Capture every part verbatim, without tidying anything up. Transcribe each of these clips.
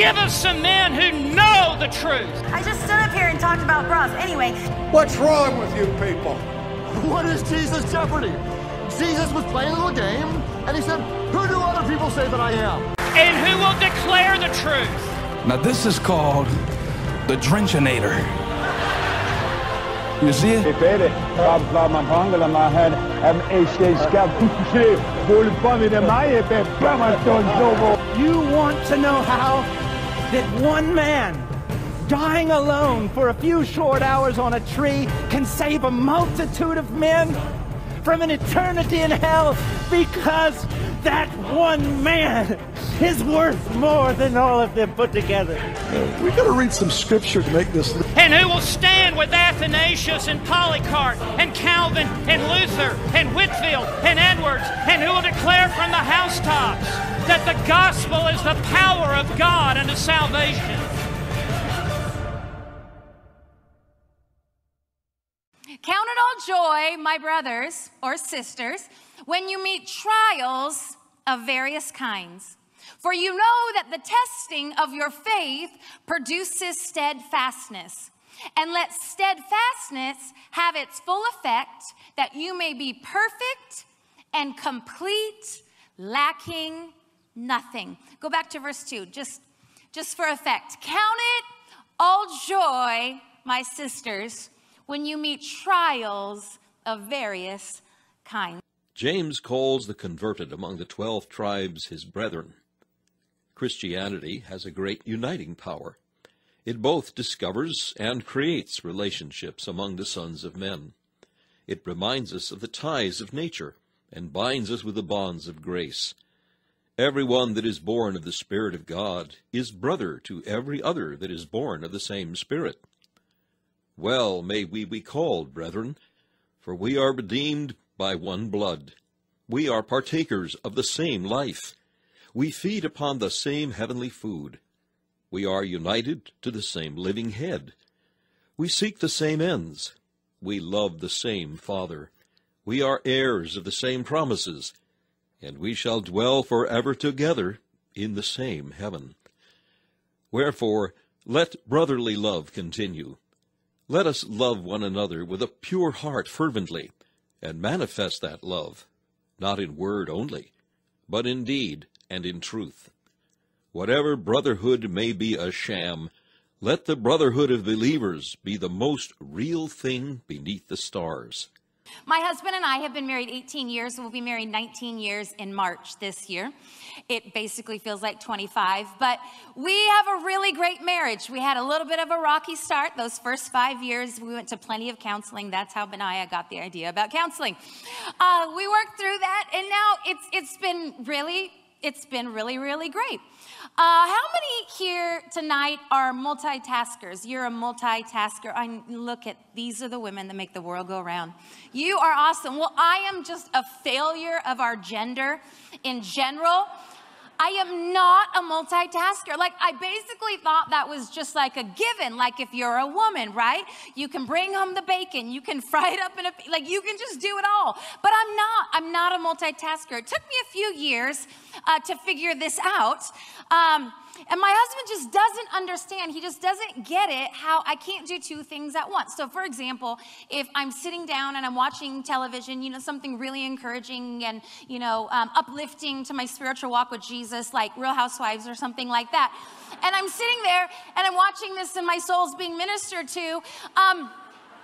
Give us some men who know the truth. I just stood up here and talked about bras. Anyway. What's wrong with you people? What is Jesus' jeopardy? Jesus was playing a little game, and he said, who do other people say that I am? And who will declare the truth. Now this is called the Drenchinator. You see it? You want to know how that one man dying alone for a few short hours on a tree can save a multitude of men from an eternity in hell? Because that one man is worth more than all of them put together. We got to read some scripture to make this. And who will stand with Athanasius and Polycarp and Calvin and Luther and Whitfield and Edwards, and who will declare from the housetops that the gospel is the power of God unto salvation. Count it all joy, my brothers or sisters, when you meet trials of various kinds. For you know that the testing of your faith produces steadfastness. And let steadfastness have its full effect, that you may be perfect and complete, lacking nothing. Go back to verse two, just, just for effect. Count it all joy, my sisters, when you meet trials of various kinds. James calls the converted among the twelve tribes his brethren. Christianity has a great uniting power. It both discovers and creates relationships among the sons of men. It reminds us of the ties of nature and binds us with the bonds of grace. Everyone that is born of the Spirit of God is brother to every other that is born of the same Spirit. Well may we be called brethren, for we are redeemed by one blood. We are partakers of the same life. We feed upon the same heavenly food. We are united to the same living head. We seek the same ends. We love the same Father. We are heirs of the same promises, and we shall dwell forever together in the same heaven. Wherefore, let brotherly love continue. Let us love one another with a pure heart fervently, and manifest that love, not in word only, but in deed and in truth. Whatever brotherhood may be a sham, let the brotherhood of believers be the most real thing beneath the stars. My husband and I have been married eighteen years. We'll be married nineteen years in March this year. It basically feels like twenty-five, but we have a really great marriage. We had a little bit of a rocky start. Those first five years, we went to plenty of counseling. That's how Benaiah got the idea about counseling. Uh, we worked through that, and now it's it's been really, it's been really, really great. Uh, how many here tonight are multitaskers? You're a multitasker. I look at, these are the women that make the world go round. You are awesome. Well, I am just a failure of our gender in general. I am not a multitasker. Like, I basically thought that was just like a given. Like, if you're a woman, right? You can bring home the bacon. You can fry it up in a, like, you can just do it all. But I'm not. I'm not a multitasker. It took me a few years uh, to figure this out. Um, and my husband just doesn't understand. He just doesn't get it, how I can't do two things at once. So, for example, if I'm sitting down and I'm watching television, you know, something really encouraging and, you know, um, uplifting to my spiritual walk with Jesus, like Real Housewives or something like that, and I'm sitting there and I'm watching this and my soul's being ministered to, um,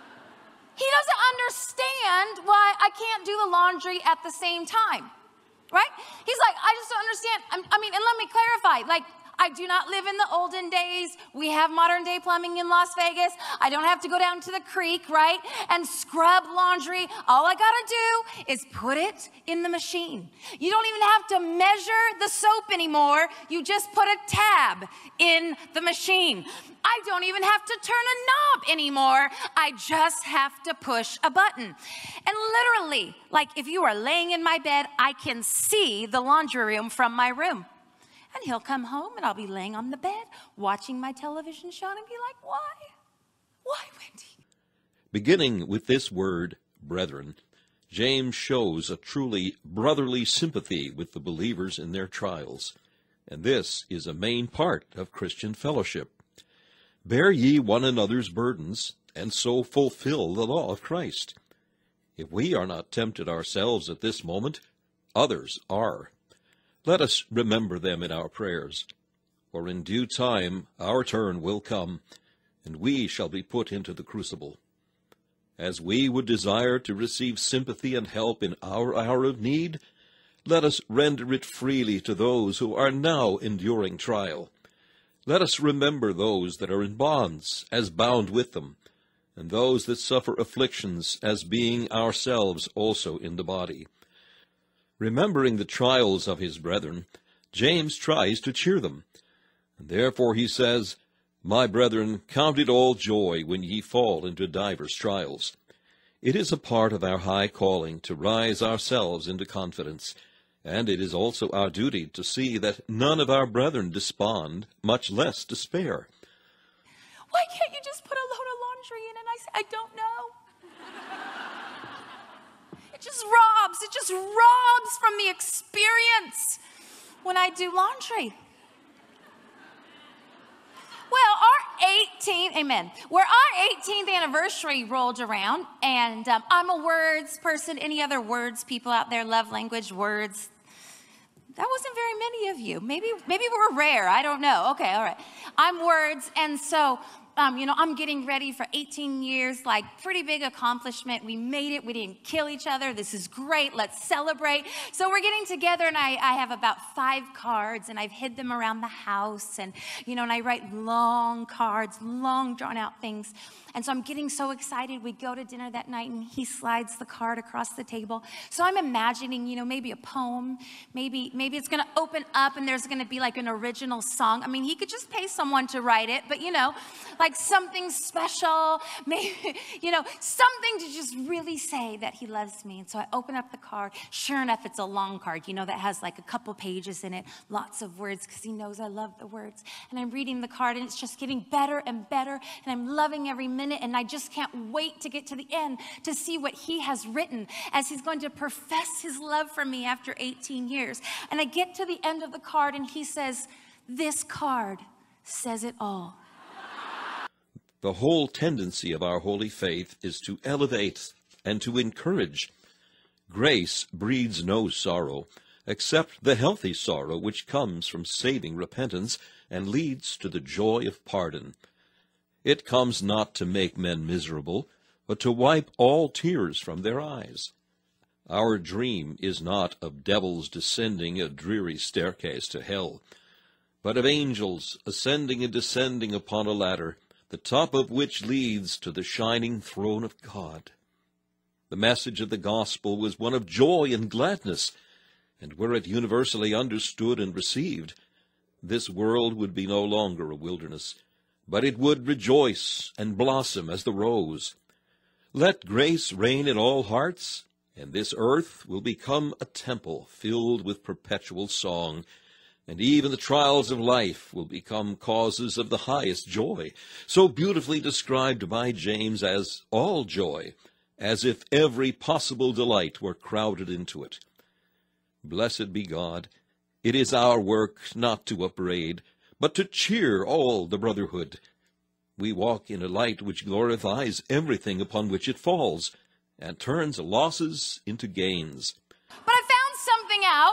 he doesn't understand why I can't do the laundry at the same time, right? He's like, I just don't understand. I'm, I mean, and let me clarify, like, I do not live in the olden days. We have modern day plumbing in Las Vegas. I don't have to go down to the creek, right, and scrub laundry. All I gotta do is put it in the machine. You don't even have to measure the soap anymore. You just put a tab in the machine. I don't even have to turn a knob anymore. I just have to push a button. And literally, like, if you are laying in my bed, I can see the laundry room from my room. And he'll come home and I'll be laying on the bed watching my television show and be like, why? Why, Wendy? Beginning with this word, brethren, James shows a truly brotherly sympathy with the believers in their trials. and this is a main part of Christian fellowship. Bear ye one another's burdens, and so fulfill the law of Christ. If we are not tempted ourselves at this moment, others are. Let us remember them in our prayers, for in due time our turn will come, and we shall be put into the crucible. As we would desire to receive sympathy and help in our hour of need, let us render it freely to those who are now enduring trial. Let us remember those that are in bonds as bound with them, and those that suffer afflictions as being ourselves also in the body. Remembering the trials of his brethren, James tries to cheer them. And therefore he says, My brethren, count it all joy when ye fall into divers trials. It is a part of our high calling to rise ourselves into confidence, and it is also our duty to see that none of our brethren despond, much less despair. Why can't you just put a load of laundry in? And I say, I don't know. It just robs, it just robs from the experience when I do laundry. Well, our eighteenth, amen, where our eighteenth anniversary rolled around, and um, I'm a words person. Any other words people out there? Love language, words. That wasn't very many of you. Maybe, maybe we're rare. I don't know. Okay, all right. I'm words, and so, um, you know, I'm getting ready for eighteen years, like pretty big accomplishment. We made it. We didn't kill each other. This is great. Let's celebrate. So we're getting together, and I, I have about five cards, and I've hid them around the house, and, you know, and I write long cards, long drawn-out things. And so I'm getting so excited. We go to dinner that night, and he slides the card across the table. So I'm imagining, you know, maybe a poem. Maybe, maybe it's going to open up, and there's going to be like an original song. I mean, he could just pay someone to write it, but, you know, like something special, maybe, you know, something to just really say that he loves me. And so I open up the card. Sure enough, it's a long card, you know, that has like a couple pages in it, lots of words, because he knows I love the words. And I'm reading the card, and it's just getting better and better, and I'm loving every minute. And I just can't wait to get to the end to see what he has written as he's going to profess his love for me after eighteen years. And I get to the end of the card, and he says, this card says it all. The whole tendency of our holy faith is to elevate and to encourage. Grace breeds no sorrow, except the healthy sorrow which comes from saving repentance and leads to the joy of pardon. It comes not to make men miserable, but to wipe all tears from their eyes. Our dream is not of devils descending a dreary staircase to hell, but of angels ascending and descending upon a ladder, the top of which leads to the shining throne of God. The message of the gospel was one of joy and gladness, and were it universally understood and received, this world would be no longer a wilderness, but it would rejoice and blossom as the rose. Let grace reign in all hearts, and this earth will become a temple filled with perpetual song, and even the trials of life will become causes of the highest joy, so beautifully described by James as all joy, as if every possible delight were crowded into it. Blessed be God, it is our work not to upbraid, but to cheer all the brotherhood. We walk in a light which glorifies everything upon which it falls, and turns losses into gains. But I found something out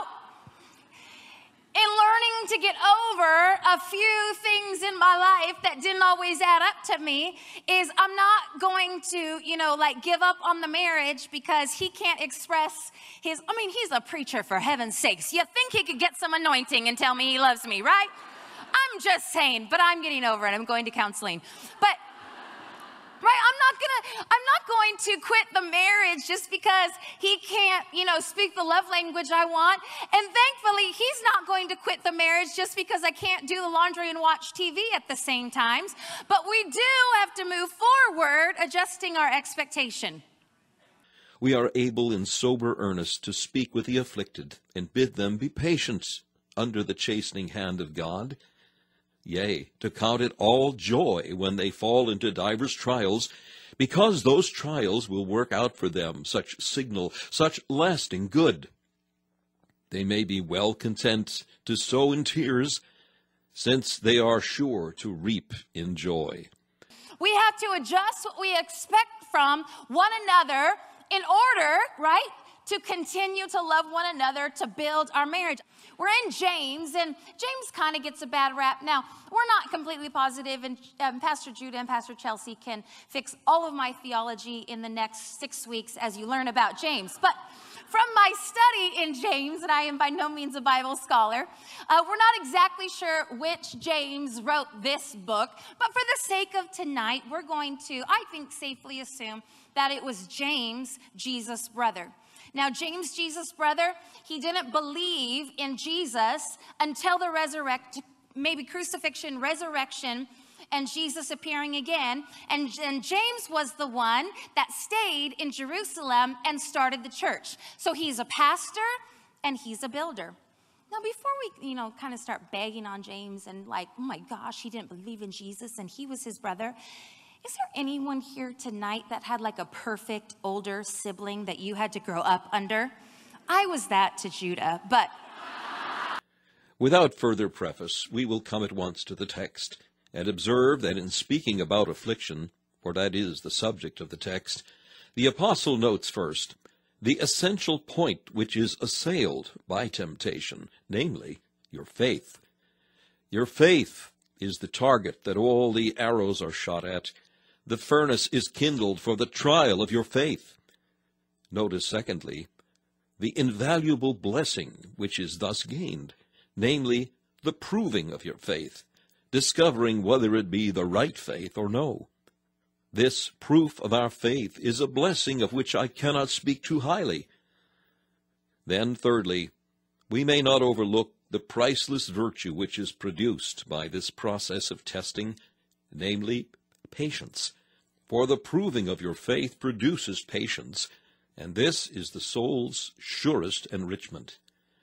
in learning to get over a few things in my life that didn't always add up to me, is I'm not going to, you know, like give up on the marriage because he can't express his, I mean, he's a preacher, for heaven's sakes. You think he could get some anointing and tell me he loves me, right? I'm just saying, but I'm getting over it. I'm going to counseling. But, right, I'm not gonna, I'm not going to quit the marriage just because he can't, you know, speak the love language I want. And thankfully, he's not going to quit the marriage just because I can't do the laundry and watch T V at the same times. But we do have to move forward, adjusting our expectation. We are able in sober earnest to speak with the afflicted and bid them be patient under the chastening hand of God. Yea, to count it all joy when they fall into divers trials, because those trials will work out for them such signal, such lasting good. they may be well content to sow in tears, since they are sure to reap in joy. We have to adjust what we expect from one another in order, right, to continue to love one another, to build our marriage. We're in James, and James kind of gets a bad rap. Now, we're not completely positive, and um, Pastor Judah and Pastor Chelsea can fix all of my theology in the next six weeks as you learn about James. But from my study in James, and I am by no means a Bible scholar, uh, we're not exactly sure which James wrote this book, but for the sake of tonight, we're going to, I think, safely assume that it was James, Jesus' brother. Now, James, Jesus' brother, he didn't believe in Jesus until the resurrection, maybe crucifixion, resurrection, and Jesus appearing again. And, and James was the one that stayed in Jerusalem and started the church. So he's a pastor and he's a builder. Now, before we, you know, kind of start begging on James and like, oh my gosh, he didn't believe in Jesus and he was his brother. Is there anyone here tonight that had like a perfect older sibling that you had to grow up under? I was that to Judah, but... Without further preface, we will come at once to the text and observe that in speaking about affliction, for that is the subject of the text, the apostle notes first the essential point which is assailed by temptation, namely, your faith. Your faith is the target that all the arrows are shot at. The furnace is kindled for the trial of your faith. Notice, secondly, the invaluable blessing which is thus gained, namely, the proving of your faith, discovering whether it be the right faith or no. This proof of our faith is a blessing of which I cannot speak too highly. Then, thirdly, we may not overlook the priceless virtue which is produced by this process of testing, namely, patience. For the proving of your faith produces patience, and this is the soul's surest enrichment.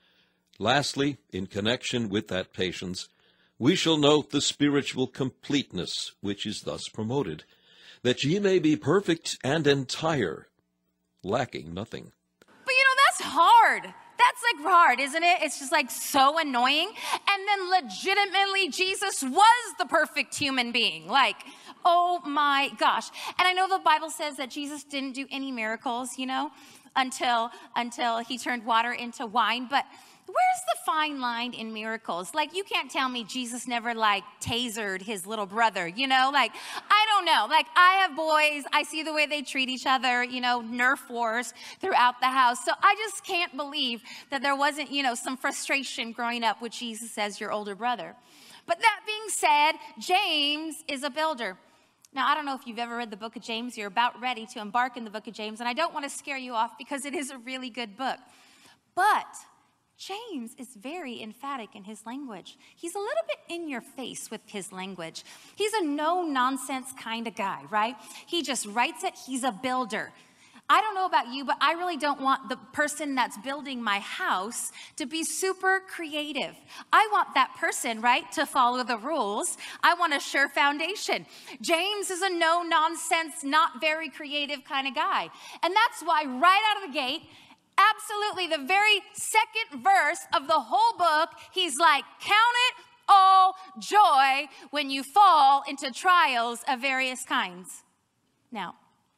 Lastly, in connection with that patience, we shall note the spiritual completeness which is thus promoted, that ye may be perfect and entire, lacking nothing. But you know, that's hard. That's like hard, isn't it? It's just like so annoying. And then legitimately, Jesus was the perfect human being. Like, oh my gosh. And I know the Bible says that Jesus didn't do any miracles, you know, until, until he turned water into wine. But where's the fine line in miracles? Like, you can't tell me Jesus never, like, tasered his little brother, you know? Like, I don't know. Like, I have boys. I see the way they treat each other, you know, Nerf wars throughout the house. So I just can't believe that there wasn't, you know, some frustration growing up with Jesus as your older brother. But that being said, James is a builder. Now, I don't know if you've ever read the book of James. You're about ready to embark in the book of James, and I don't want to scare you off because it is a really good book. But James is very emphatic in his language. He's a little bit in your face with his language. He's a no-nonsense kind of guy, right? He just writes it. He's a builder. I don't know about you, but I really don't want the person that's building my house to be super creative. I want that person, right, to follow the rules. I want a sure foundation. James is a no-nonsense, not very creative kind of guy. And that's why right out of the gate, absolutely the very second verse of the whole book, he's like, count it all joy when you fall into trials of various kinds. Now,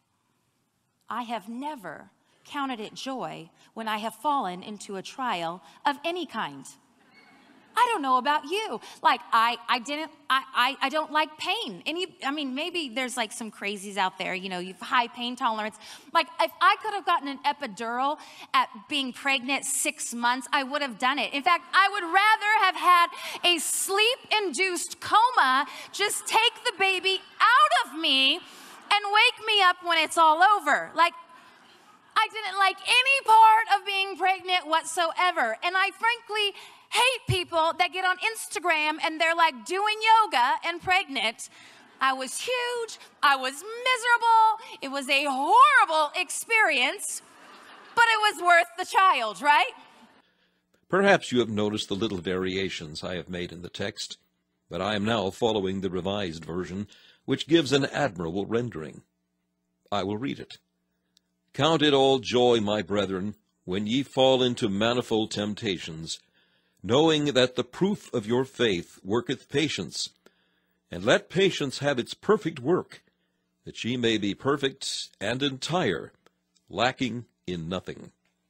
I have never counted it joy when I have fallen into a trial of any kind. I don't know about you. Like, I, I didn't, I, I, I don't like pain. Any, I mean, maybe there's like some crazies out there, you know, you've high pain tolerance. Like, if I could have gotten an epidural at being pregnant six months, I would have done it. In fact, I would rather have had a sleep-induced coma, just take the baby out of me and wake me up when it's all over. Like, I didn't like any part of being pregnant whatsoever. And I frankly hate people that get on Instagram and they're like doing yoga and pregnant. I was huge. I was miserable. It was a horrible experience, but it was worth the child, right? Perhaps you have noticed the little variations I have made in the text, but I am now following the Revised Version, which gives an admirable rendering. I will read it. Count it all joy, my brethren, when ye fall into manifold temptations, knowing that the proof of your faith worketh patience. And let patience have its perfect work, that ye may be perfect and entire, lacking in nothing.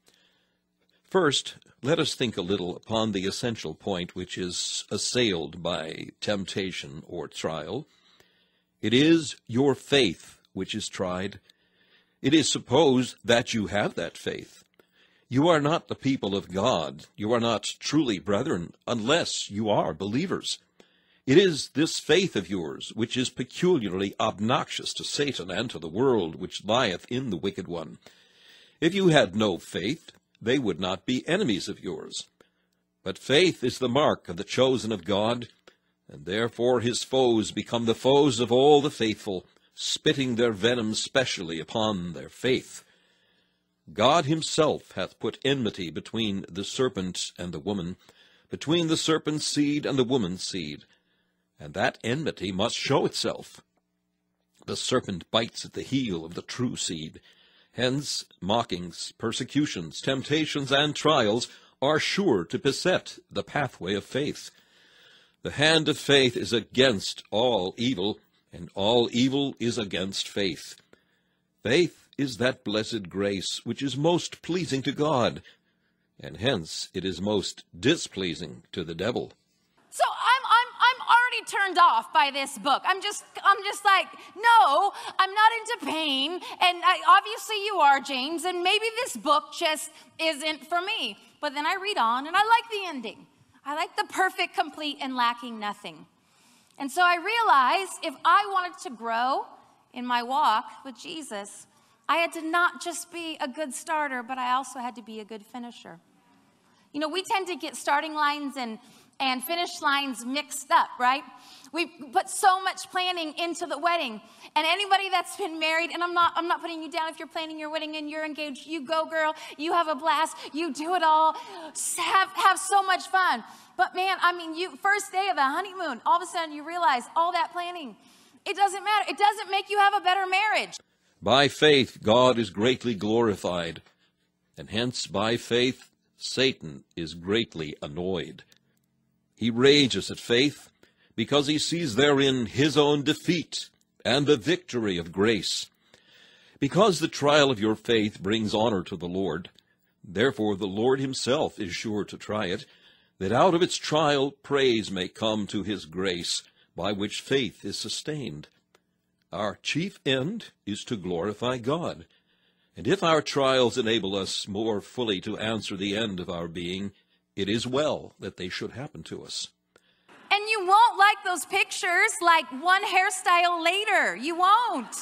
First, let us think a little upon the essential point which is assailed by temptation or trial. It is your faith which is tried. It is supposed that you have that faith. You are not the people of God. You are not truly brethren, unless you are believers. It is this faith of yours which is peculiarly obnoxious to Satan and to the world which lieth in the wicked one. If you had no faith, they would not be enemies of yours. But faith is the mark of the chosen of God, and therefore his foes become the foes of all the faithful, spitting their venom specially upon their faith. God himself hath put enmity between the serpent and the woman, between the serpent's seed and the woman's seed, and that enmity must show itself. The serpent bites at the heel of the true seed. Hence, mockings, persecutions, temptations, and trials are sure to beset the pathway of faith. The hand of faith is against all evil, and all evil is against faith. Faith is that blessed grace which is most pleasing to God, and hence it is most displeasing to the devil. So I'm I'm I'm already turned off by this book. I'm just I'm just like, no, I'm not into pain, and I, obviously you are, James, and maybe this book just isn't for me. But then I read on, and I like the ending. I like the perfect, complete, and lacking nothing. And so I realized if I wanted to grow in my walk with Jesus, I had to not just be a good starter, but I also had to be a good finisher. You know, we tend to get starting lines and and finish lines mixed up, right? We put so much planning into the wedding. And anybody that's been married, and I'm not I'm not putting you down if you're planning your wedding and you're engaged, you go, girl, you have a blast, you do it all, have, have so much fun. But man, I mean, you first day of the honeymoon, all of a sudden you realize all that planning, it doesn't matter. It doesn't make you have a better marriage. By faith God is greatly glorified, and hence by faith Satan is greatly annoyed. He rages at faith because he sees therein his own defeat and the victory of grace. Because the trial of your faith brings honor to the Lord, therefore the Lord himself is sure to try it, that out of its trial praise may come to his grace, by which faith is sustained. Our chief end is to glorify God, and if our trials enable us more fully to answer the end of our being, it is well that they should happen to us. And you won't like those pictures like one hairstyle later. You won't.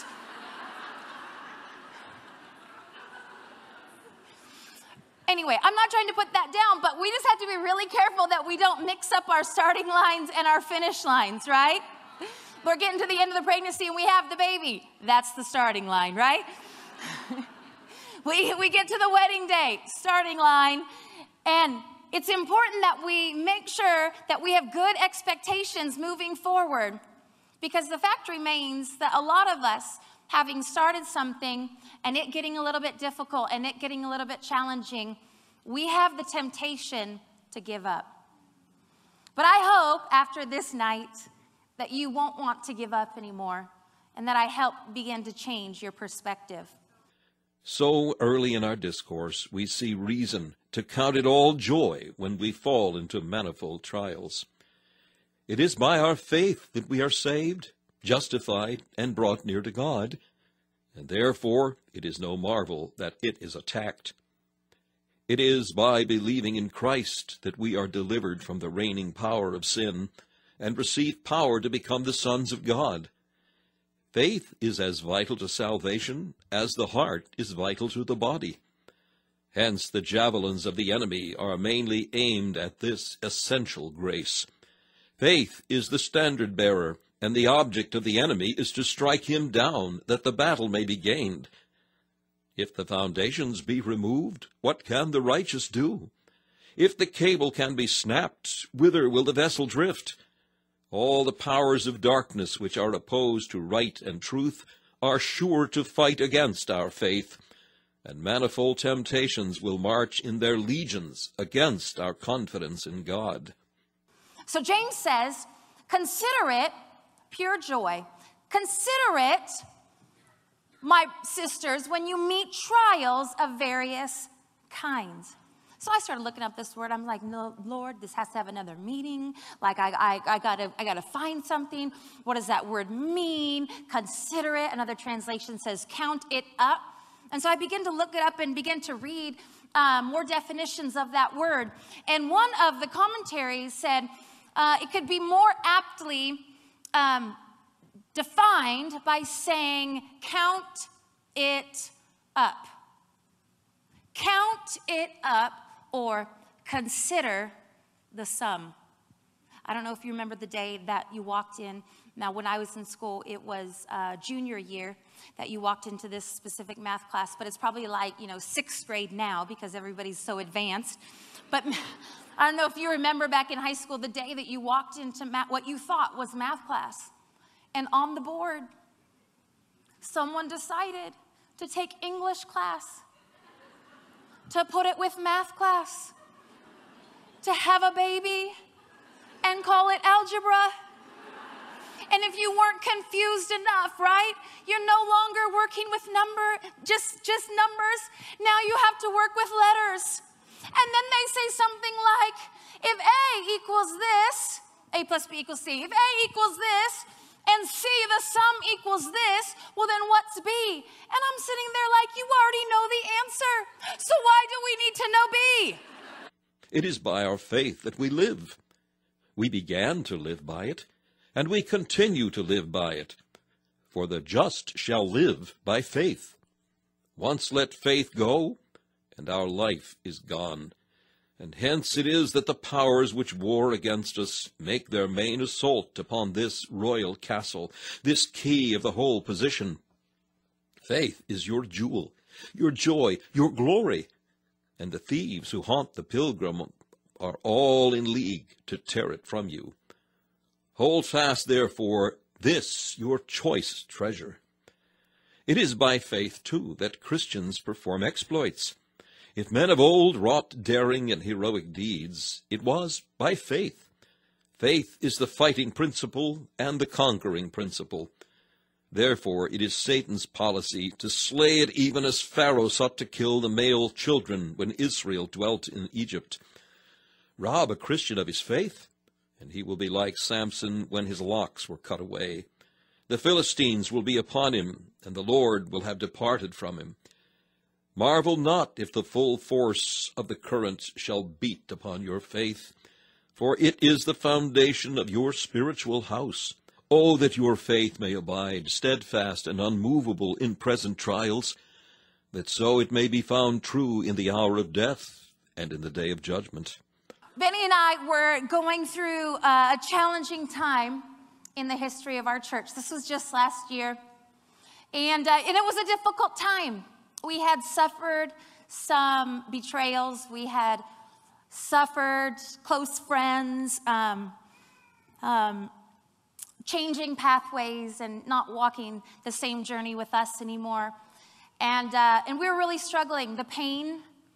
Anyway, I'm not trying to put that down, but we just have to be really careful that we don't mix up our starting lines and our finish lines, right? We're getting to the end of the pregnancy and we have the baby. That's the starting line, right? we, we get to the wedding day, starting line, and it's important that we make sure that we have good expectations moving forward, because the fact remains that a lot of us, having started something and it getting a little bit difficult and it getting a little bit challenging, we have the temptation to give up. But I hope after this night that you won't want to give up anymore, and that I help begin to change your perspective. So early in our discourse, we see reason to count it all joy when we fall into manifold trials. It is by our faith that we are saved, justified, and brought near to God, and therefore it is no marvel that it is attacked. It is by believing in Christ that we are delivered from the reigning power of sin and receive power to become the sons of God. Faith is as vital to salvation as the heart is vital to the body. Hence, the javelins of the enemy are mainly aimed at this essential grace. Faith is the standard bearer, and the object of the enemy is to strike him down, that the battle may be gained. If the foundations be removed, what can the righteous do? If the cable can be snapped, whither will the vessel drift? All the powers of darkness which are opposed to right and truth are sure to fight against our faith, and manifold temptations will march in their legions against our confidence in God. So James says, consider it pure joy. Consider it, my sisters, when you meet trials of various kinds. So I started looking up this word. I'm like, no, Lord, this has to have another meaning. Like, I, I, I gotta, I gotta find something. What does that word mean? Consider it. Another translation says, count it up. And so I began to look it up and begin to read um, more definitions of that word. And one of the commentaries said uh, it could be more aptly um, defined by saying, count it up. Count it up, or consider the sum. I don't know if you remember the day that you walked in. Now, when I was in school, it was uh, junior year that you walked into this specific math class, but it's probably like, you know, sixth grade now because everybody's so advanced. But I don't know if you remember back in high school, the day that you walked into math, what you thought was math class. And on the board, someone decided to take English class, to put it with math class, to have a baby and call it algebra. And if you weren't confused enough, right? You're no longer working with number, just, just numbers. Now you have to work with letters. And then they say something like, if A equals this, A plus B equals C. If A equals this, and C, the sum equals this, well then what's B? And I'm sitting there like, you already know the answer. So why do we need to know B? It is by our faith that we live. We began to live by it, and we continue to live by it. For the just shall live by faith. Once let faith go, and our life is gone. And hence it is that the powers which war against us make their main assault upon this royal castle, this key of the whole position. Faith is your jewel, your joy, your glory, and the thieves who haunt the pilgrim are all in league to tear it from you. Hold fast, therefore, this your choice treasure. It is by faith, too, that Christians perform exploits. If men of old wrought daring and heroic deeds, it was by faith. Faith is the fighting principle and the conquering principle. Therefore, it is Satan's policy to slay it even as Pharaoh sought to kill the male children when Israel dwelt in Egypt. Rob a Christian of his faith, and he will be like Samson when his locks were cut away. The Philistines will be upon him, and the Lord will have departed from him. Marvel not if the full force of the current shall beat upon your faith, for it is the foundation of your spiritual house. Oh, that your faith may abide steadfast and unmovable in present trials, that so it may be found true in the hour of death and in the day of judgment. Benny and I were going through uh, a challenging time in the history of our church. This was just last year, and, uh, and it was a difficult time. We had suffered some betrayals. We had suffered close friends, um, um, changing pathways and not walking the same journey with us anymore. And, uh, and we were really struggling. The pain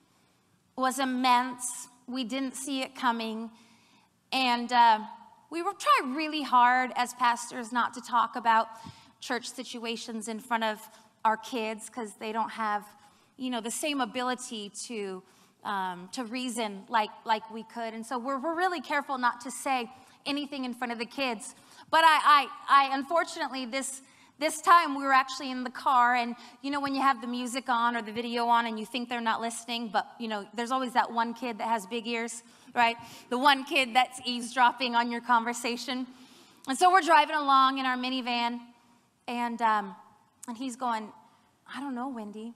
was immense. We didn't see it coming. And uh, we were trying really hard as pastors not to talk about church situations in front of our kids, because they don't have, you know, the same ability to um, to reason like like we could. And so we're, we're really careful not to say anything in front of the kids. But I, I, I unfortunately, this this time we were actually in the car, and you know when you have the music on or the video on and you think they're not listening, but you know there's always that one kid that has big ears, right? The one kid that's eavesdropping on your conversation. And so we're driving along in our minivan, and um, and he's going, I don't know, Wendy.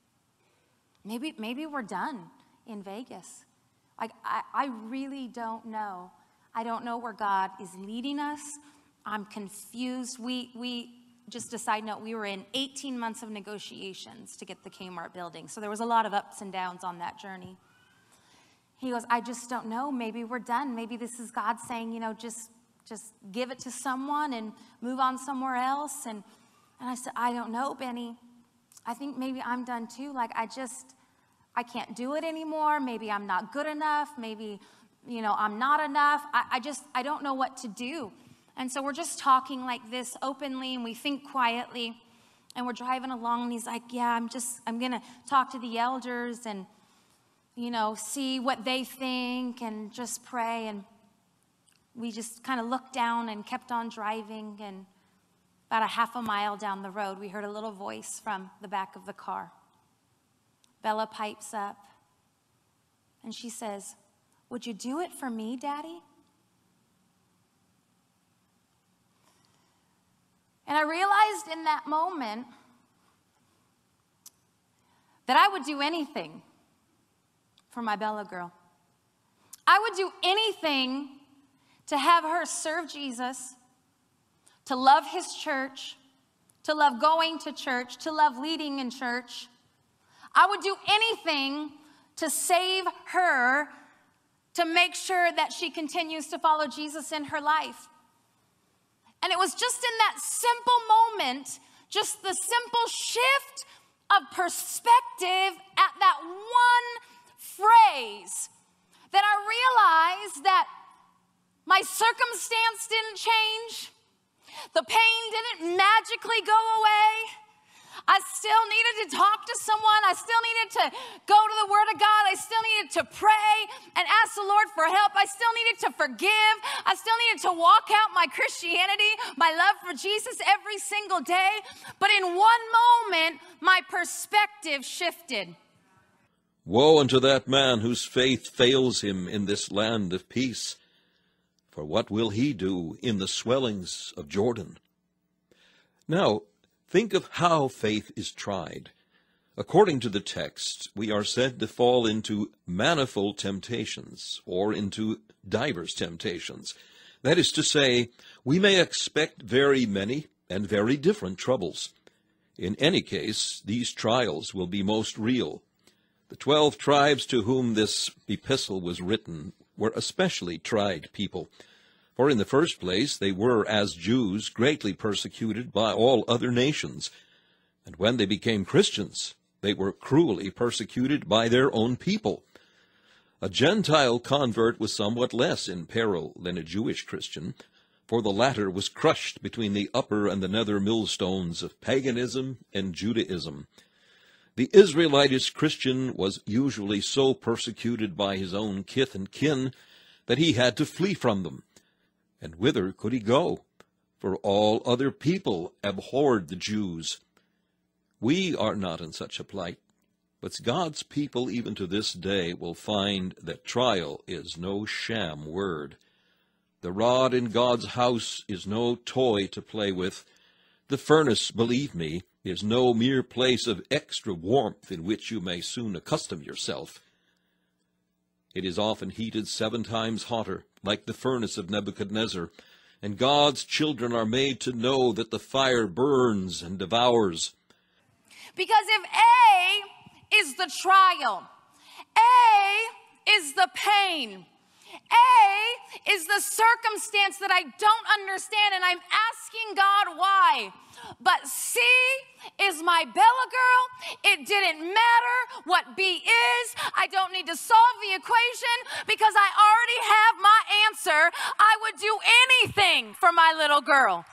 Maybe, maybe we're done in Vegas. Like, I, I really don't know. I don't know where God is leading us. I'm confused. We, we, just a side note, we were in eighteen months of negotiations to get the Kmart building. So there was a lot of ups and downs on that journey. He goes, I just don't know. Maybe we're done. Maybe this is God saying, you know, just, just give it to someone and move on somewhere else. And, and I said, I don't know, Benny. I think maybe I'm done too. Like, I just, I can't do it anymore. Maybe I'm not good enough. Maybe, you know, I'm not enough. I, I just, I don't know what to do. And so we're just talking like this openly, and we think quietly, and we're driving along, and he's like, yeah, I'm just, I'm going to talk to the elders and, you know, see what they think and just pray. And we just kind of looked down and kept on driving, and about a half a mile down the road, we heard a little voice from the back of the car. Bella pipes up, and she says, would you do it for me, Daddy? And I realized in that moment that I would do anything for my Bella girl. I would do anything to have her serve Jesus, to love his church, to love going to church, to love leading in church. I would do anything to save her, to make sure that she continues to follow Jesus in her life. And it was just in that simple moment, just the simple shift of perspective at that one phrase, that I realized that my circumstance didn't change. The pain didn't magically go away. I still needed to talk to someone. I still needed to go to the Word of God. I still needed to pray and ask the Lord for help. I still needed to forgive. I still needed to walk out my Christianity, my love for Jesus every single day. But in one moment, my perspective shifted. Woe unto that man whose faith fails him in this land of peace. For what will he do in the swellings of Jordan? Now, think of how faith is tried. According to the text, we are said to fall into manifold temptations, or into divers temptations. That is to say, we may expect very many and very different troubles. In any case, these trials will be most real. The twelve tribes to whom this epistle was written were especially tried people. For in the first place, they were, as Jews, greatly persecuted by all other nations. And when they became Christians, they were cruelly persecuted by their own people. A Gentile convert was somewhat less in peril than a Jewish Christian, for the latter was crushed between the upper and the nether millstones of paganism and Judaism. The Israelitish Christian was usually so persecuted by his own kith and kin that he had to flee from them. And whither could he go? For all other people abhorred the Jews. We are not in such a plight, but God's people even to this day will find that trial is no sham word. The rod in God's house is no toy to play with. The furnace, believe me, is no mere place of extra warmth in which you may soon accustom yourself. It is often heated seven times hotter, like the furnace of Nebuchadnezzar, and God's children are made to know that the fire burns and devours. Because if A is the trial, A is the pain, A is the circumstance that I don't understand, and I'm asking God why. But C is my Bella girl. It didn't matter what B is. I don't need to solve the equation because I already have my answer. I would do anything for my little girl.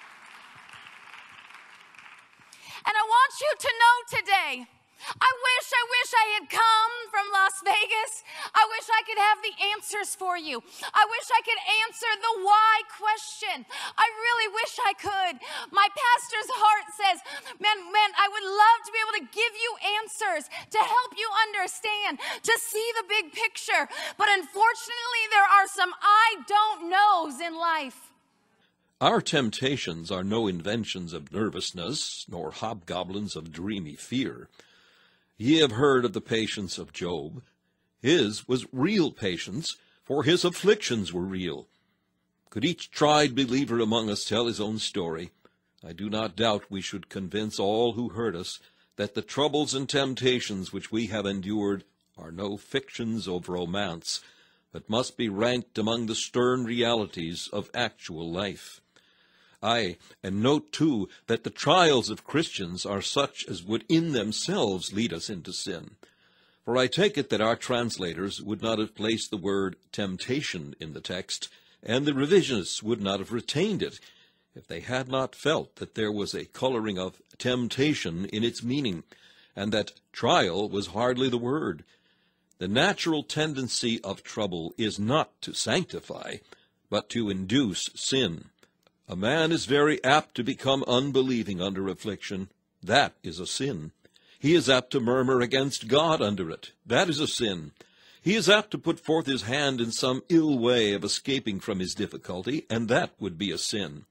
And I want you to know today, I wish, I wish I had come from Las Vegas. I wish I could have the answers for you. I wish I could answer the why question. I really wish I could. My pastor's heart says, man, man, I would love to be able to give you answers to help you understand, to see the big picture. But unfortunately, there are some I don't knows in life. Our temptations are no inventions of nervousness, nor hobgoblins of dreamy fear. Ye have heard of the patience of Job. His was real patience, for his afflictions were real. Could each tried believer among us tell his own story, I do not doubt we should convince all who heard us that the troubles and temptations which we have endured are no fictions of romance, but must be ranked among the stern realities of actual life. Aye, and note too that the trials of Christians are such as would in themselves lead us into sin. For I take it that our translators would not have placed the word temptation in the text, and the revisionists would not have retained it, if they had not felt that there was a coloring of temptation in its meaning, and that trial was hardly the word. The natural tendency of trouble is not to sanctify, but to induce sin. A man is very apt to become unbelieving under affliction. That is a sin. He is apt to murmur against God under it. That is a sin. He is apt to put forth his hand in some ill way of escaping from his difficulty, and that would be a sin.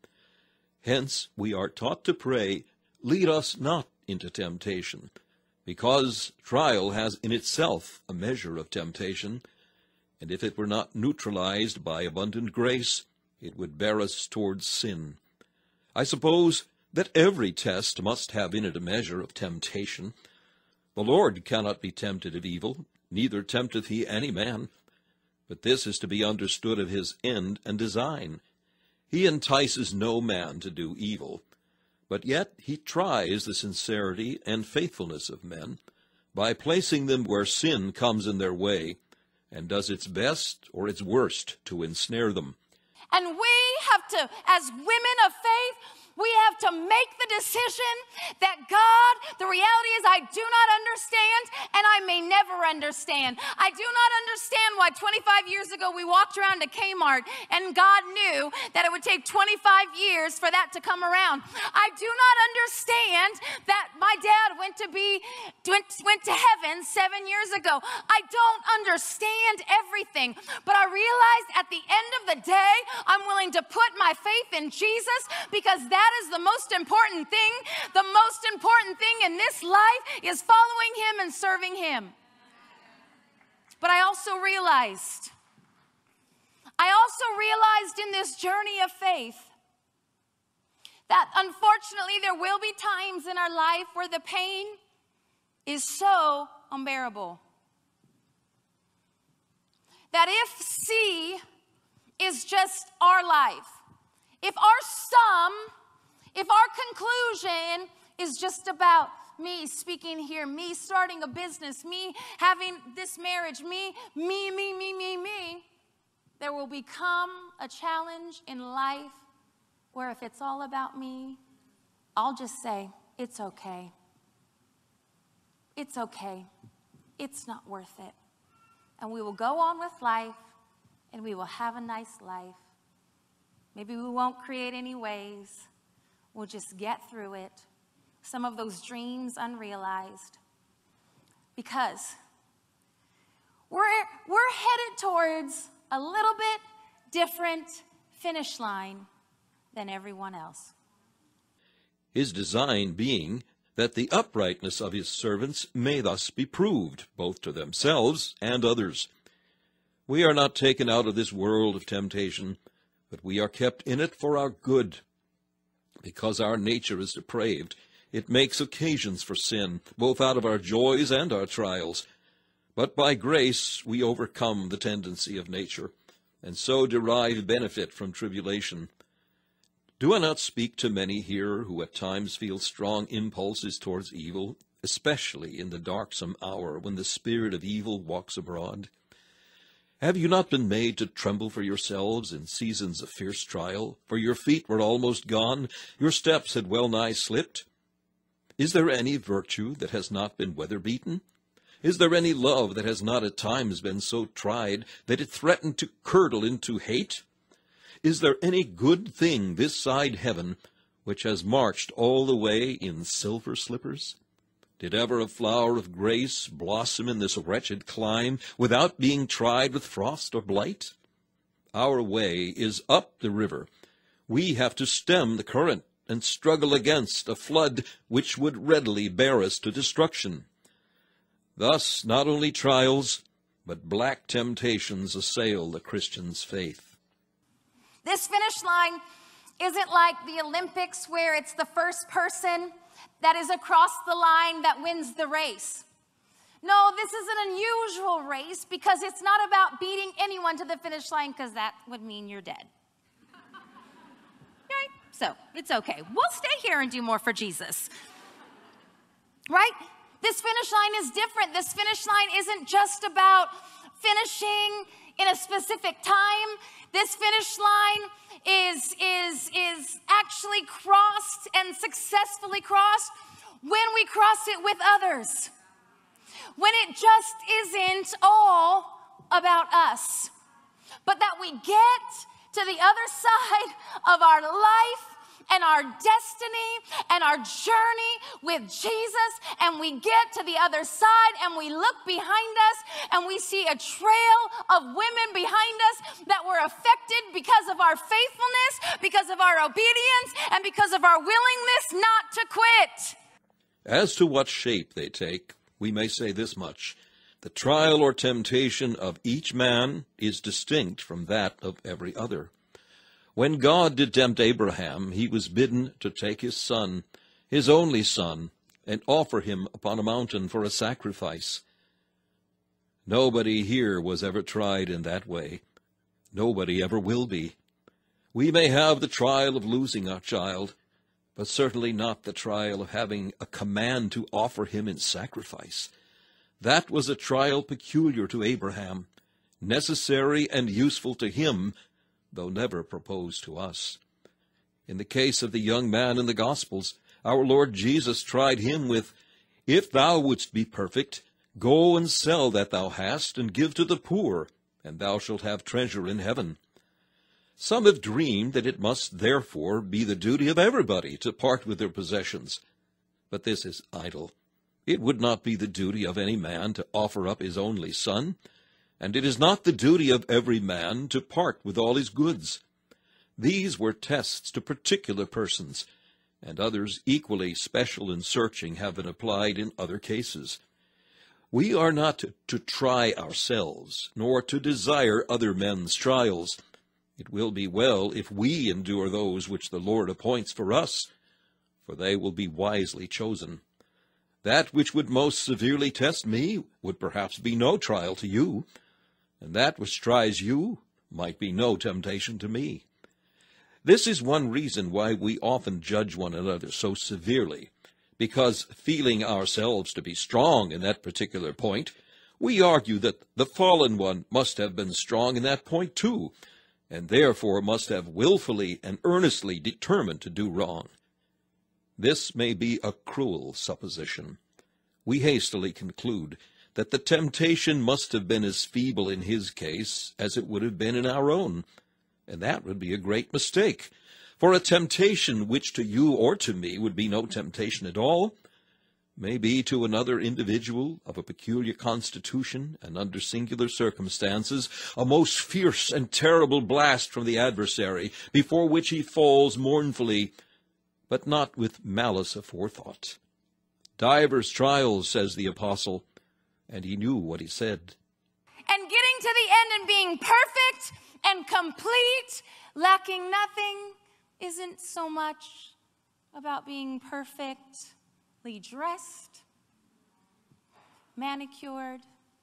Hence, we are taught to pray, "Lead us not into temptation," because trial has in itself a measure of temptation, and if it were not neutralized by abundant grace, it would bear us towards sin. I suppose that every test must have in it a measure of temptation. The Lord cannot be tempted of evil, neither tempteth he any man. But this is to be understood of his end and design. He entices no man to do evil, but yet he tries the sincerity and faithfulness of men by placing them where sin comes in their way, and does its best or its worst to ensnare them. And we have to, as women of faith, we have to make the decision that God, the reality is I do not understand, and I may never understand. I do not understand why twenty-five years ago we walked around to Kmart and God knew that it would take twenty-five years for that to come around. I do not understand that my dad went to be went, went to heaven seven years ago. I don't understand everything, but I realized at the end of the day, I'm willing to put my faith in Jesus, because that That is the most important thing. The most important thing in this life is following him and serving him. But I also realized, I also realized in this journey of faith that unfortunately there will be times in our life where the pain is so unbearable. That if C is just our life, if our sum, if our conclusion is just about me speaking here, me starting a business, me having this marriage, me, me, me, me, me, me, there will become a challenge in life where if it's all about me, I'll just say, it's okay. It's okay. It's not worth it. And we will go on with life, and we will have a nice life. Maybe we won't create any waves. We'll just get through it. Some of those dreams unrealized. Because we're, we're headed towards a little bit different finish line than everyone else. His design being that the uprightness of his servants may thus be proved, both to themselves and others. We are not taken out of this world of temptation, but we are kept in it for our good. Because our nature is depraved, it makes occasions for sin, both out of our joys and our trials. But by grace we overcome the tendency of nature, and so derive benefit from tribulation. Do I not speak to many here who at times feel strong impulses towards evil, especially in the darksome hour when the spirit of evil walks abroad? Have you not been made to tremble for yourselves in seasons of fierce trial? For your feet were almost gone, your steps had well nigh slipped. Is there any virtue that has not been weather-beaten? Is there any love that has not at times been so tried that it threatened to curdle into hate? Is there any good thing this side heaven which has marched all the way in silver slippers? Did ever a flower of grace blossom in this wretched clime without being tried with frost or blight? Our way is up the river. We have to stem the current and struggle against a flood which would readily bear us to destruction. Thus, not only trials, but black temptations assail the Christian's faith. This finish line isn't like the Olympics where it's the first person that is across the line that wins the race. No, this is an unusual race because it's not about beating anyone to the finish line, because that would mean you're dead. Right? So it's okay. We'll stay here and do more for Jesus. Right? This finish line is different. This finish line isn't just about finishing in a specific time. This finish line is, is, is actually crossed and successfully crossed when we cross it with others. When it just isn't all about us, but that we get to the other side of our life and our destiny and our journey with Jesus, and we get to the other side and we look behind us and we see a trail of women behind us that were affected because of our faithfulness, because of our obedience, and because of our willingness not to quit. As to what shape they take, we may say this much: the trial or temptation of each man is distinct from that of every other. When God did tempt Abraham, he was bidden to take his son, his only son, and offer him upon a mountain for a sacrifice. Nobody here was ever tried in that way. Nobody ever will be. We may have the trial of losing our child, but certainly not the trial of having a command to offer him in sacrifice. That was a trial peculiar to Abraham, necessary and useful to him, though never proposed to us. In the case of the young man in the Gospels, our Lord Jesus tried him with, "If thou wouldst be perfect, go and sell that thou hast, and give to the poor, and thou shalt have treasure in heaven." Some have dreamed that it must therefore be the duty of everybody to part with their possessions. But this is idle. It would not be the duty of any man to offer up his only son, and it is not the duty of every man to part with all his goods. These were tests to particular persons, and others equally special and searching have been applied in other cases. We are not to, to try ourselves, nor to desire other men's trials. It will be well if we endure those which the Lord appoints for us, for they will be wisely chosen. That which would most severely test me would perhaps be no trial to you, and that which tries you might be no temptation to me. This is one reason why we often judge one another so severely, because, feeling ourselves to be strong in that particular point, we argue that the fallen one must have been strong in that point too, and therefore must have willfully and earnestly determined to do wrong. This may be a cruel supposition. We hastily conclude that the temptation must have been as feeble in his case as it would have been in our own, and that would be a great mistake, for a temptation which to you or to me would be no temptation at all, may be to another individual of a peculiar constitution and under singular circumstances a most fierce and terrible blast from the adversary, before which he falls mournfully, but not with malice aforethought. Divers trials, says the apostle, and he knew what he said. And getting to the end and being perfect and complete, lacking nothing, isn't so much about being perfectly dressed, manicured,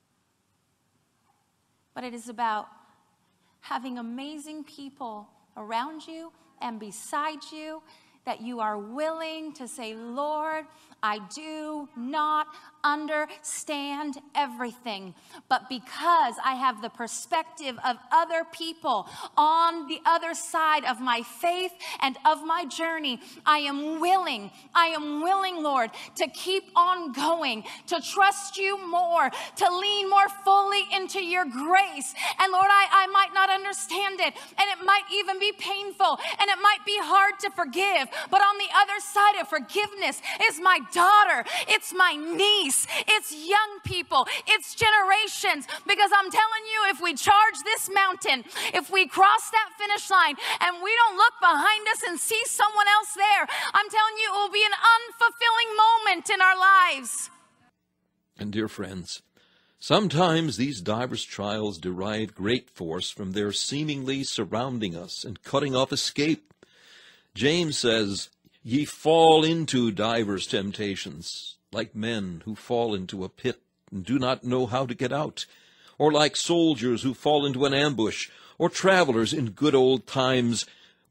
but it is about having amazing people around you and beside you that you are willing to say, Lord, I do not understand everything, but because I have the perspective of other people on the other side of my faith and of my journey, I am willing, I am willing, Lord, to keep on going, to trust you more, to lean more fully into your grace. And Lord, I, I might not understand it, and it might even be painful, and it might be hard to forgive, but on the other side of forgiveness is my daughter, it's my niece, it's young people, it's generations. Because I'm telling you, if we charge this mountain, if we cross that finish line and we don't look behind us and see someone else there, I'm telling you, it will be an unfulfilling moment in our lives. And dear friends, sometimes these divers trials derive great force from their seemingly surrounding us and cutting off escape. James says, "Ye fall into divers temptations, like men who fall into a pit and do not know how to get out, or like soldiers who fall into an ambush, or travelers in good old times,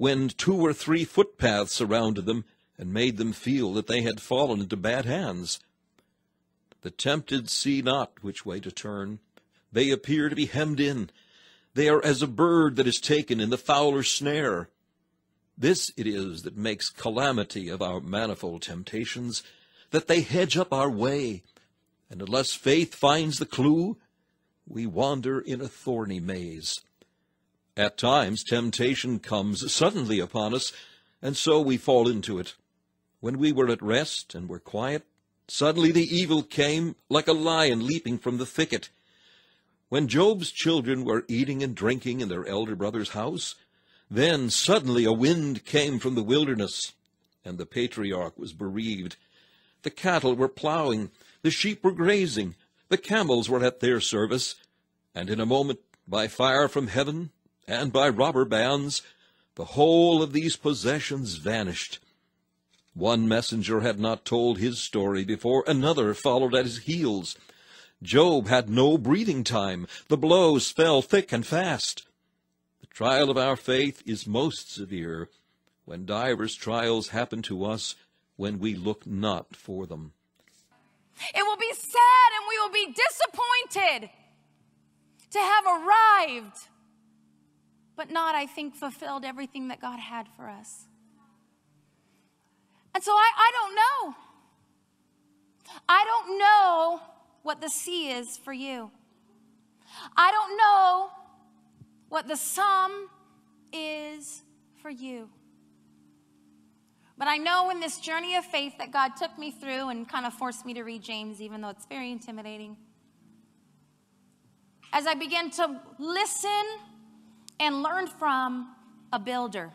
when two or three footpaths surrounded them and made them feel that they had fallen into bad hands. The tempted see not which way to turn. They appear to be hemmed in. They are as a bird that is taken in the fowler's snare. This it is that makes calamity of our manifold temptations, that they hedge up our way, and unless faith finds the clue, we wander in a thorny maze. At times temptation comes suddenly upon us, and so we fall into it. When we were at rest and were quiet, suddenly the evil came like a lion leaping from the thicket. When Job's children were eating and drinking in their elder brother's house, then suddenly a wind came from the wilderness, and the patriarch was bereaved. The cattle were plowing, the sheep were grazing, the camels were at their service, and in a moment, by fire from heaven and by robber bands, the whole of these possessions vanished. One messenger had not told his story before another followed at his heels. Job had no breathing time. The blows fell thick and fast. The trial of our faith is most severe when divers trials happen to us when we look not for them. It will be sad and we will be disappointed to have arrived, but not, I think, fulfilled everything that God had for us. And so I, I don't know. I don't know what the sea is for you. I don't know what the sum is for you. But I know in this journey of faith that God took me through and kind of forced me to read James, even though it's very intimidating. As I began to listen and learn from a builder,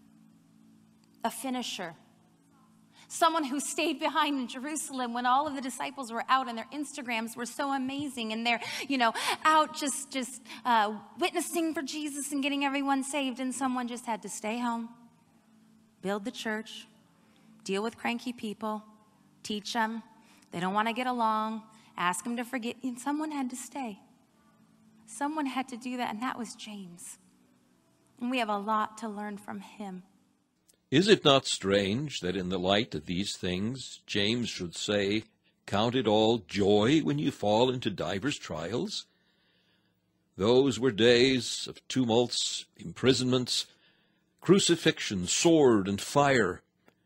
a finisher, someone who stayed behind in Jerusalem when all of the disciples were out and their Instagrams were so amazing and they're, you know, out just, just uh, witnessing for Jesus and getting everyone saved, and someone just had to stay home, build the church, deal with cranky people, teach them. They don't want to get along, ask them to forget. And someone had to stay. Someone had to do that, and that was James. And we have a lot to learn from him. Is it not strange that in the light of these things, James should say, "Count it all joy when you fall into divers trials"? Those were days of tumults, imprisonments, crucifixion, sword, and fire.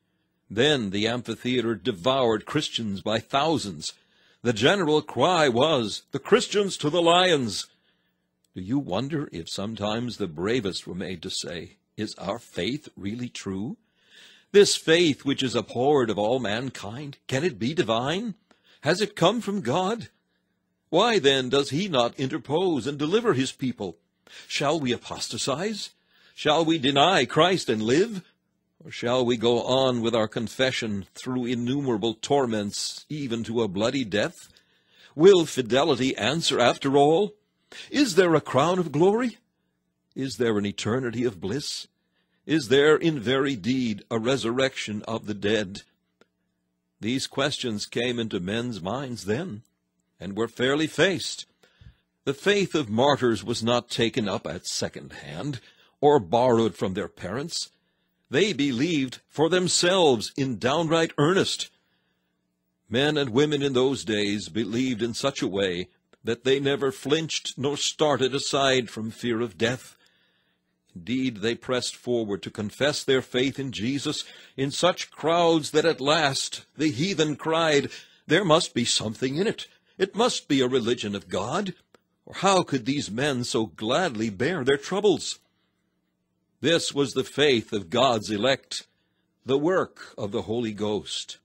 Then the amphitheater devoured Christians by thousands. The general cry was, "The Christians to the lions!" Do you wonder if sometimes the bravest were made to say, "Is our faith really true? This faith which is abhorred of all mankind, can it be divine? Has it come from God? Why then does he not interpose and deliver his people? Shall we apostatize? Shall we deny Christ and live? Or shall we go on with our confession through innumerable torments, even to a bloody death? Will fidelity answer after all? Is there a crown of glory? Is there an eternity of bliss? Is there in very deed a resurrection of the dead?" These questions came into men's minds then, and were fairly faced. The faith of martyrs was not taken up at second hand, or borrowed from their parents. They believed for themselves in downright earnest. Men and women in those days believed in such a way that they never flinched nor started aside from fear of death. Indeed, they pressed forward to confess their faith in Jesus in such crowds that at last the heathen cried, "There must be something in it. It must be a religion of God. Or how could these men so gladly bear their troubles?" This was the faith of God's elect, the work of the Holy Ghost.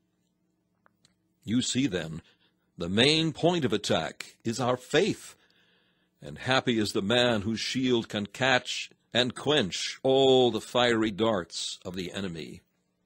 You see, then, the main point of attack is our faith, and happy is the man whose shield can catch and quench all the fiery darts of the enemy.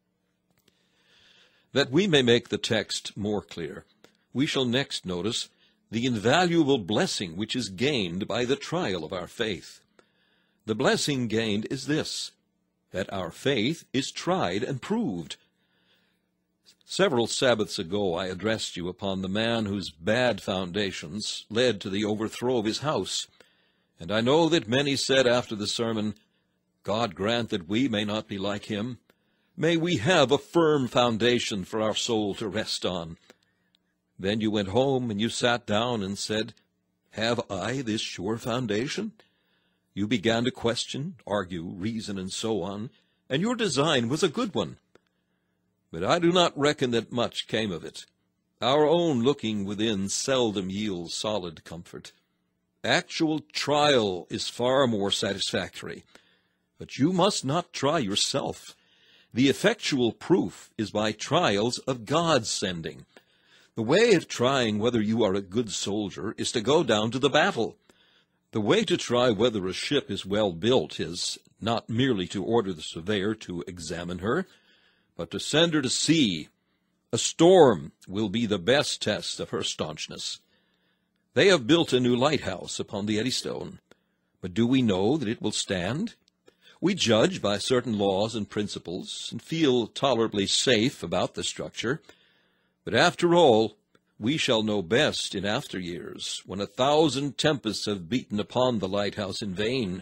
That we may make the text more clear, we shall next notice the invaluable blessing which is gained by the trial of our faith. The blessing gained is this, that our faith is tried and proved. Several Sabbaths ago I addressed you upon the man whose bad foundations led to the overthrow of his house. And I know that many said after the sermon, God grant that we may not be like him. May we have a firm foundation for our soul to rest on. Then you went home and you sat down and said, have I this sure foundation? You began to question, argue, reason, and so on, and your design was a good one. But I do not reckon that much came of it. Our own looking within seldom yields solid comfort. Actual trial is far more satisfactory. But you must not try yourself. The effectual proof is by trials of God's sending. The way of trying whether you are a good soldier is to go down to the battle. The way to try whether a ship is well built is not merely to order the surveyor to examine her, but to send her to sea. A storm will be the best test of her staunchness. They have built a new lighthouse upon the Eddystone, but do we know that it will stand? We judge by certain laws and principles, and feel tolerably safe about the structure. But after all, we shall know best in after years, when a thousand tempests have beaten upon the lighthouse in vain.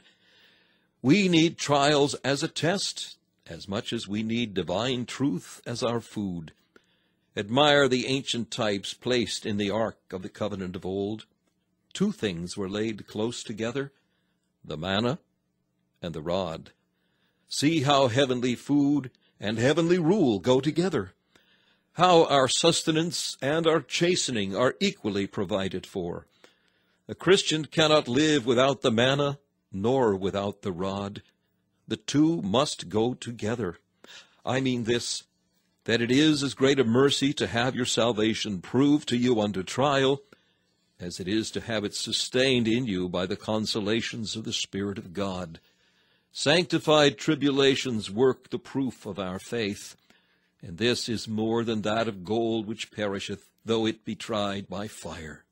We need trials as a test, as much as we need divine truth as our food. Admire the ancient types placed in the Ark of the Covenant of old. Two things were laid close together, the manna and the rod. See how heavenly food and heavenly rule go together. How our sustenance and our chastening are equally provided for. A Christian cannot live without the manna, nor without the rod. The two must go together. I mean this, that it is as great a mercy to have your salvation proved to you under trial, as it is to have it sustained in you by the consolations of the Spirit of God. Sanctified tribulations work the proof of our faith, and this is more than that of gold which perisheth, though it be tried by fire.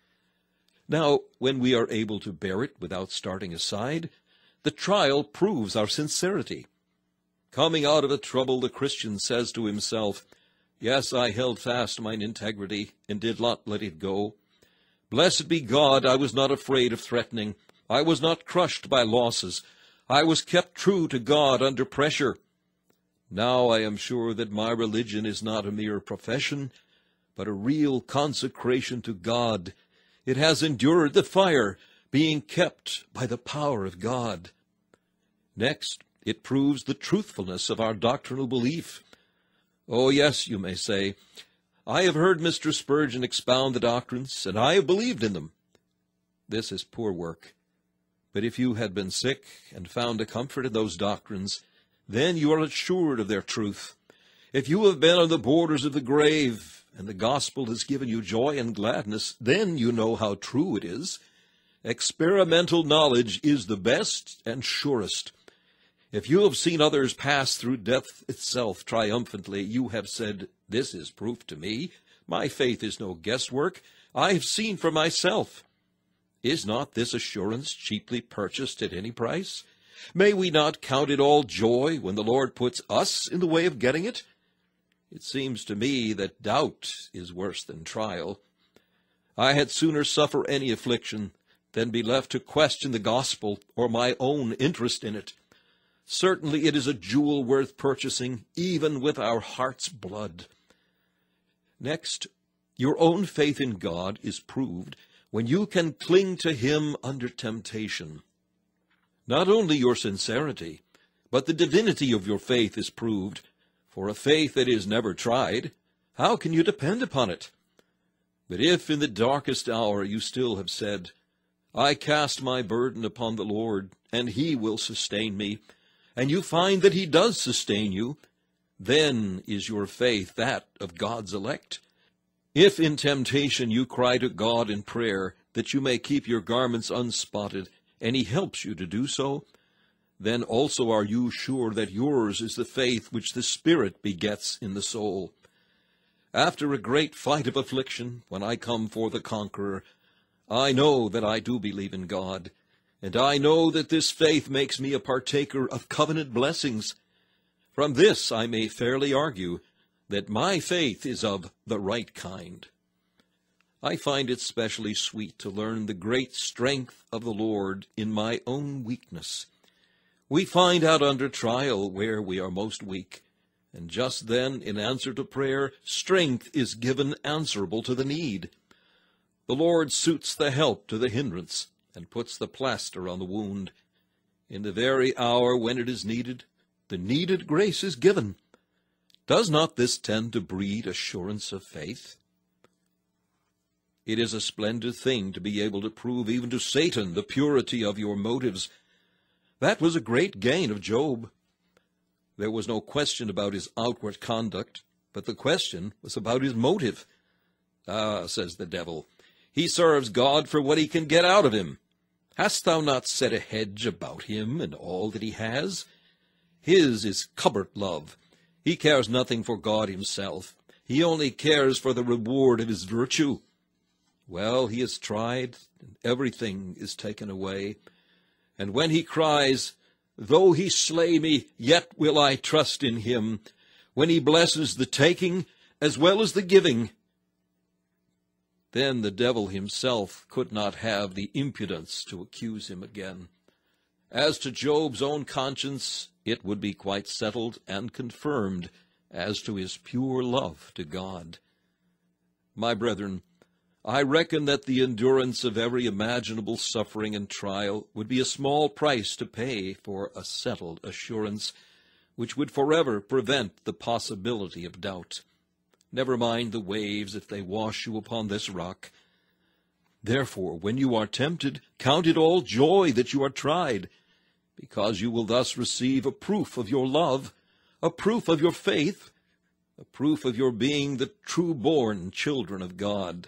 Now, when we are able to bear it without starting aside, the trial proves our sincerity. Coming out of a trouble, the Christian says to himself, yes, I held fast mine integrity, and did not let it go. Blessed be God, I was not afraid of threatening. I was not crushed by losses. I was kept true to God under pressure. Now I am sure that my religion is not a mere profession, but a real consecration to God. It has endured the fire, being kept by the power of God. Next, it proves the truthfulness of our doctrinal belief. Oh, yes, you may say, I have heard Mister Spurgeon expound the doctrines, and I have believed in them. This is poor work. But if you had been sick and found a comfort in those doctrines, then you are assured of their truth. If you have been on the borders of the grave, and the gospel has given you joy and gladness, then you know how true it is. Experimental knowledge is the best and surest. If you have seen others pass through death itself triumphantly, you have said, this is proof to me. My faith is no guesswork. I have seen for myself. Is not this assurance cheaply purchased at any price? May we not count it all joy when the Lord puts us in the way of getting it? It seems to me that doubt is worse than trial. I had sooner suffer any affliction than be left to question the gospel or my own interest in it. Certainly it is a jewel worth purchasing, even with our heart's blood. Next, your own faith in God is proved when you can cling to him under temptation. Not only your sincerity, but the divinity of your faith is proved. For a faith that is never tried, how can you depend upon it? But if in the darkest hour you still have said, I cast my burden upon the Lord, and he will sustain me, and you find that he does sustain you, then is your faith that of God's elect. If in temptation you cry to God in prayer that you may keep your garments unspotted, and he helps you to do so, then also are you sure that yours is the faith which the Spirit begets in the soul. After a great fight of affliction, when I come for the conqueror, I know that I do believe in God, and I know that this faith makes me a partaker of covenant blessings. From this I may fairly argue that my faith is of the right kind. I find it specially sweet to learn the great strength of the Lord in my own weakness. We find out under trial where we are most weak, and just then, in answer to prayer, strength is given answerable to the need. The Lord suits the help to the hindrance and puts the plaster on the wound. In the very hour when it is needed, the needed grace is given. Does not this tend to breed assurance of faith? It is a splendid thing to be able to prove even to Satan the purity of your motives. That was a great gain of Job. There was no question about his outward conduct, but the question was about his motive. Ah, says the devil, he serves God for what he can get out of him. Hast thou not set a hedge about him and all that he has? His is covert love. He cares nothing for God himself. He only cares for the reward of his virtue. Well, he is tried, and everything is taken away. And when he cries, though he slay me, yet will I trust in him, when he blesses the taking as well as the giving, then the devil himself could not have the impudence to accuse him again. As to Job's own conscience, it would be quite settled and confirmed as to his pure love to God. My brethren, I reckon that the endurance of every imaginable suffering and trial would be a small price to pay for a settled assurance, which would forever prevent the possibility of doubt. Never mind the waves if they wash you upon this rock. Therefore, when you are tempted, count it all joy that you are tried, because you will thus receive a proof of your love, a proof of your faith, a proof of your being the true-born children of God.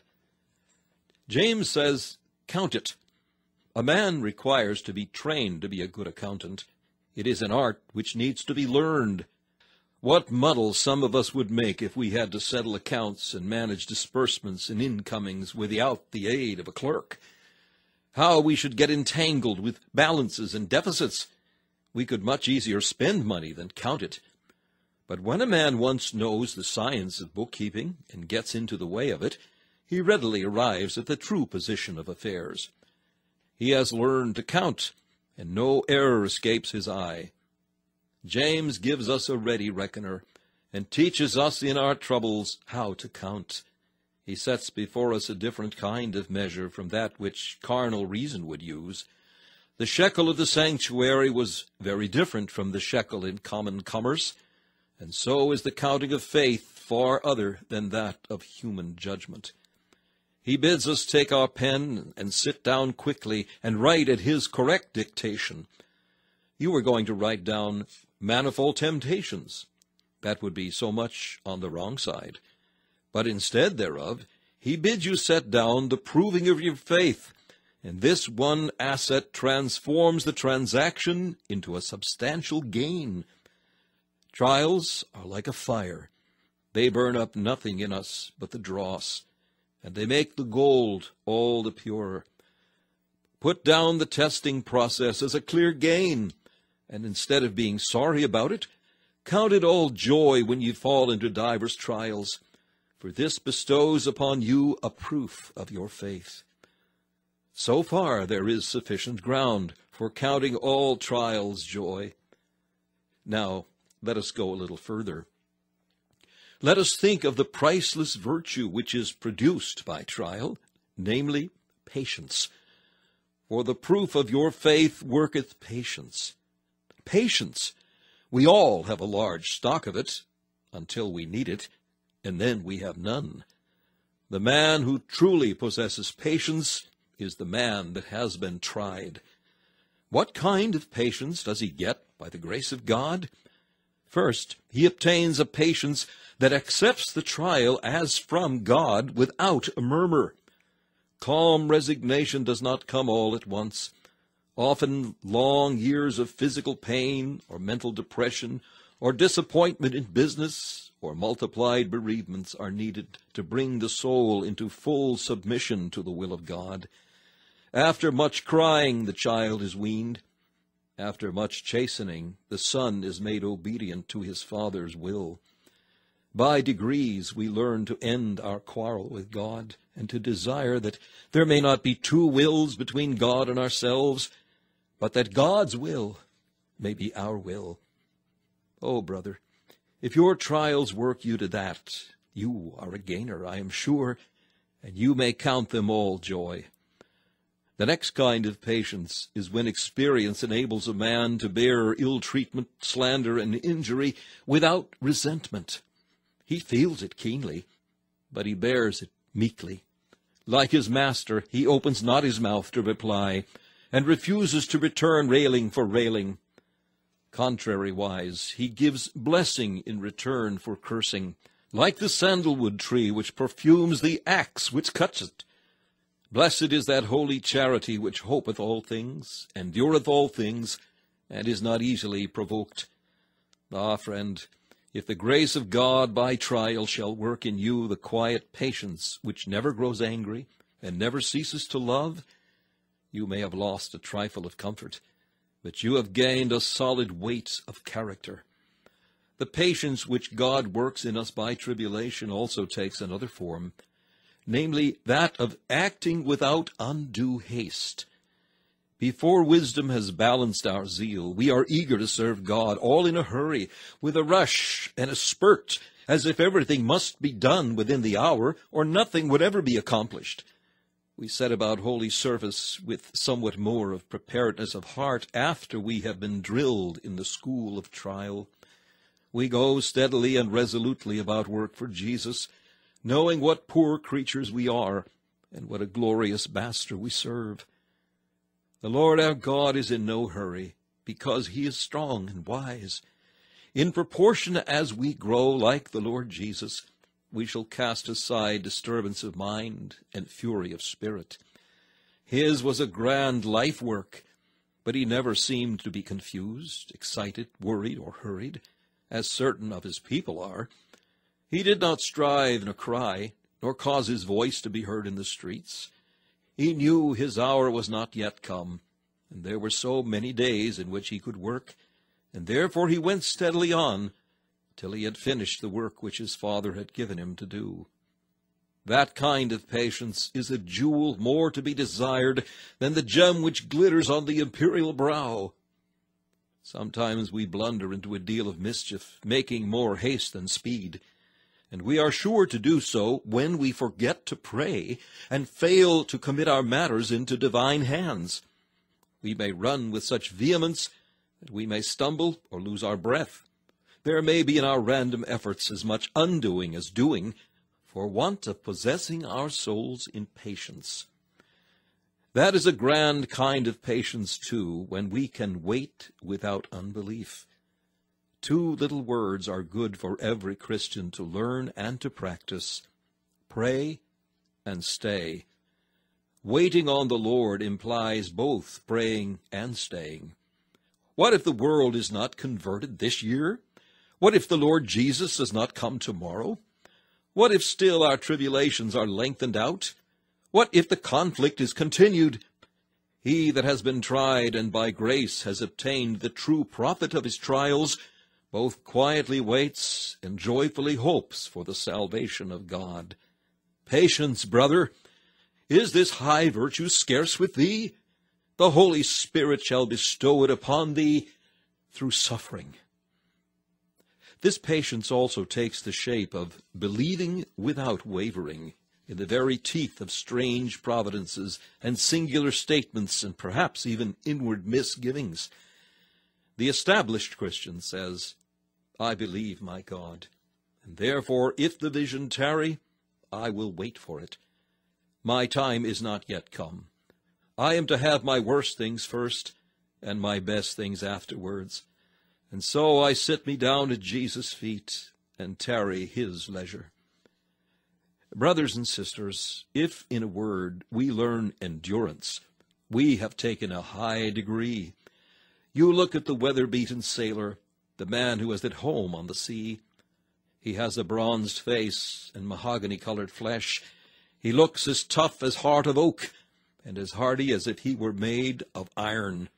James says, count it. A man requires to be trained to be a good accountant. It is an art which needs to be learned. What muddle some of us would make if we had to settle accounts and manage disbursements and incomings without the aid of a clerk. How we should get entangled with balances and deficits. We could much easier spend money than count it. But when a man once knows the science of bookkeeping and gets into the way of it, he readily arrives at the true position of affairs. He has learned to count, and no error escapes his eye. James gives us a ready reckoner, and teaches us in our troubles how to count. He sets before us a different kind of measure from that which carnal reason would use. The shekel of the sanctuary was very different from the shekel in common commerce, and so is the counting of faith far other than that of human judgment. He bids us take our pen and sit down quickly and write at his correct dictation. You were going to write down manifold temptations. That would be so much on the wrong side. But instead thereof, he bids you set down the proving of your faith, and this one asset transforms the transaction into a substantial gain. Trials are like a fire. They burn up nothing in us but the dross, and they make the gold all the purer. Put down the testing process as a clear gain, and instead of being sorry about it, count it all joy when you fall into divers trials, for this bestows upon you a proof of your faith. So far there is sufficient ground for counting all trials joy. Now let us go a little further. Let us think of the priceless virtue which is produced by trial, namely patience. For the proof of your faith worketh patience. Patience. We all have a large stock of it, until we need it, and then we have none. The man who truly possesses patience is the man that has been tried. What kind of patience does he get by the grace of God? First, he obtains a patience that accepts the trial as from God without a murmur. Calm resignation does not come all at once. Often long years of physical pain or mental depression or disappointment in business or multiplied bereavements are needed to bring the soul into full submission to the will of God. After much crying, the child is weaned. After much chastening, the son is made obedient to his father's will. By degrees we learn to end our quarrel with God and to desire that there may not be two wills between God and ourselves, but that God's will may be our will. Oh, brother, if your trials work you to that, you are a gainer, I am sure, and you may count them all joy. The next kind of patience is when experience enables a man to bear ill-treatment, slander, and injury without resentment. He feels it keenly, but he bears it meekly. Like his master, he opens not his mouth to reply, and refuses to return railing for railing. Contrariwise, he gives blessing in return for cursing, like the sandalwood tree which perfumes the axe which cuts it. Blessed is that holy charity which hopeth all things, endureth all things, and is not easily provoked. Ah, friend, if the grace of God by trial shall work in you the quiet patience which never grows angry and never ceases to love, you may have lost a trifle of comfort, but you have gained a solid weight of character. The patience which God works in us by tribulation also takes another form, namely that of acting without undue haste. Before wisdom has balanced our zeal, we are eager to serve God, all in a hurry, with a rush and a spurt, as if everything must be done within the hour, or nothing would ever be accomplished. We set about holy service with somewhat more of preparedness of heart after we have been drilled in the school of trial. We go steadily and resolutely about work for Jesus, knowing what poor creatures we are, and what a glorious Master we serve. The Lord our God is in no hurry, because he is strong and wise. In proportion as we grow like the Lord Jesus, we shall cast aside disturbance of mind and fury of spirit. His was a grand life work, but he never seemed to be confused, excited, worried, or hurried, as certain of his people are. He did not strive nor cry, nor cause his voice to be heard in the streets. He knew his hour was not yet come, and there were so many days in which he could work, and therefore he went steadily on till he had finished the work which his Father had given him to do. That kind of patience is a jewel more to be desired than the gem which glitters on the imperial brow. Sometimes we blunder into a deal of mischief, making more haste than speed, and we are sure to do so when we forget to pray and fail to commit our matters into divine hands. We may run with such vehemence that we may stumble or lose our breath. There may be in our random efforts as much undoing as doing, for want of possessing our souls in patience. That is a grand kind of patience, too, when we can wait without unbelief. Two little words are good for every Christian to learn and to practice: pray and stay. Waiting on the Lord implies both praying and staying. What if the world is not converted this year? What if the Lord Jesus does not come tomorrow? What if still our tribulations are lengthened out? What if the conflict is continued? He that has been tried and by grace has obtained the true profit of his trials both quietly waits and joyfully hopes for the salvation of God. Patience, brother, is this high virtue scarce with thee? The Holy Spirit shall bestow it upon thee through suffering. This patience also takes the shape of believing without wavering in the very teeth of strange providences and singular statements and perhaps even inward misgivings. The established Christian says, I believe my God, and therefore if the vision tarry, I will wait for it. My time is not yet come. I am to have my worst things first, and my best things afterwards. And so I sit me down at Jesus' feet, and tarry his leisure. Brothers and sisters, if, in a word, we learn endurance, we have taken a high degree. You look at the weather-beaten sailor, the man who is at home on the sea. He has a bronzed face and mahogany-colored flesh. He looks as tough as heart of oak, and as hardy as if he were made of iron.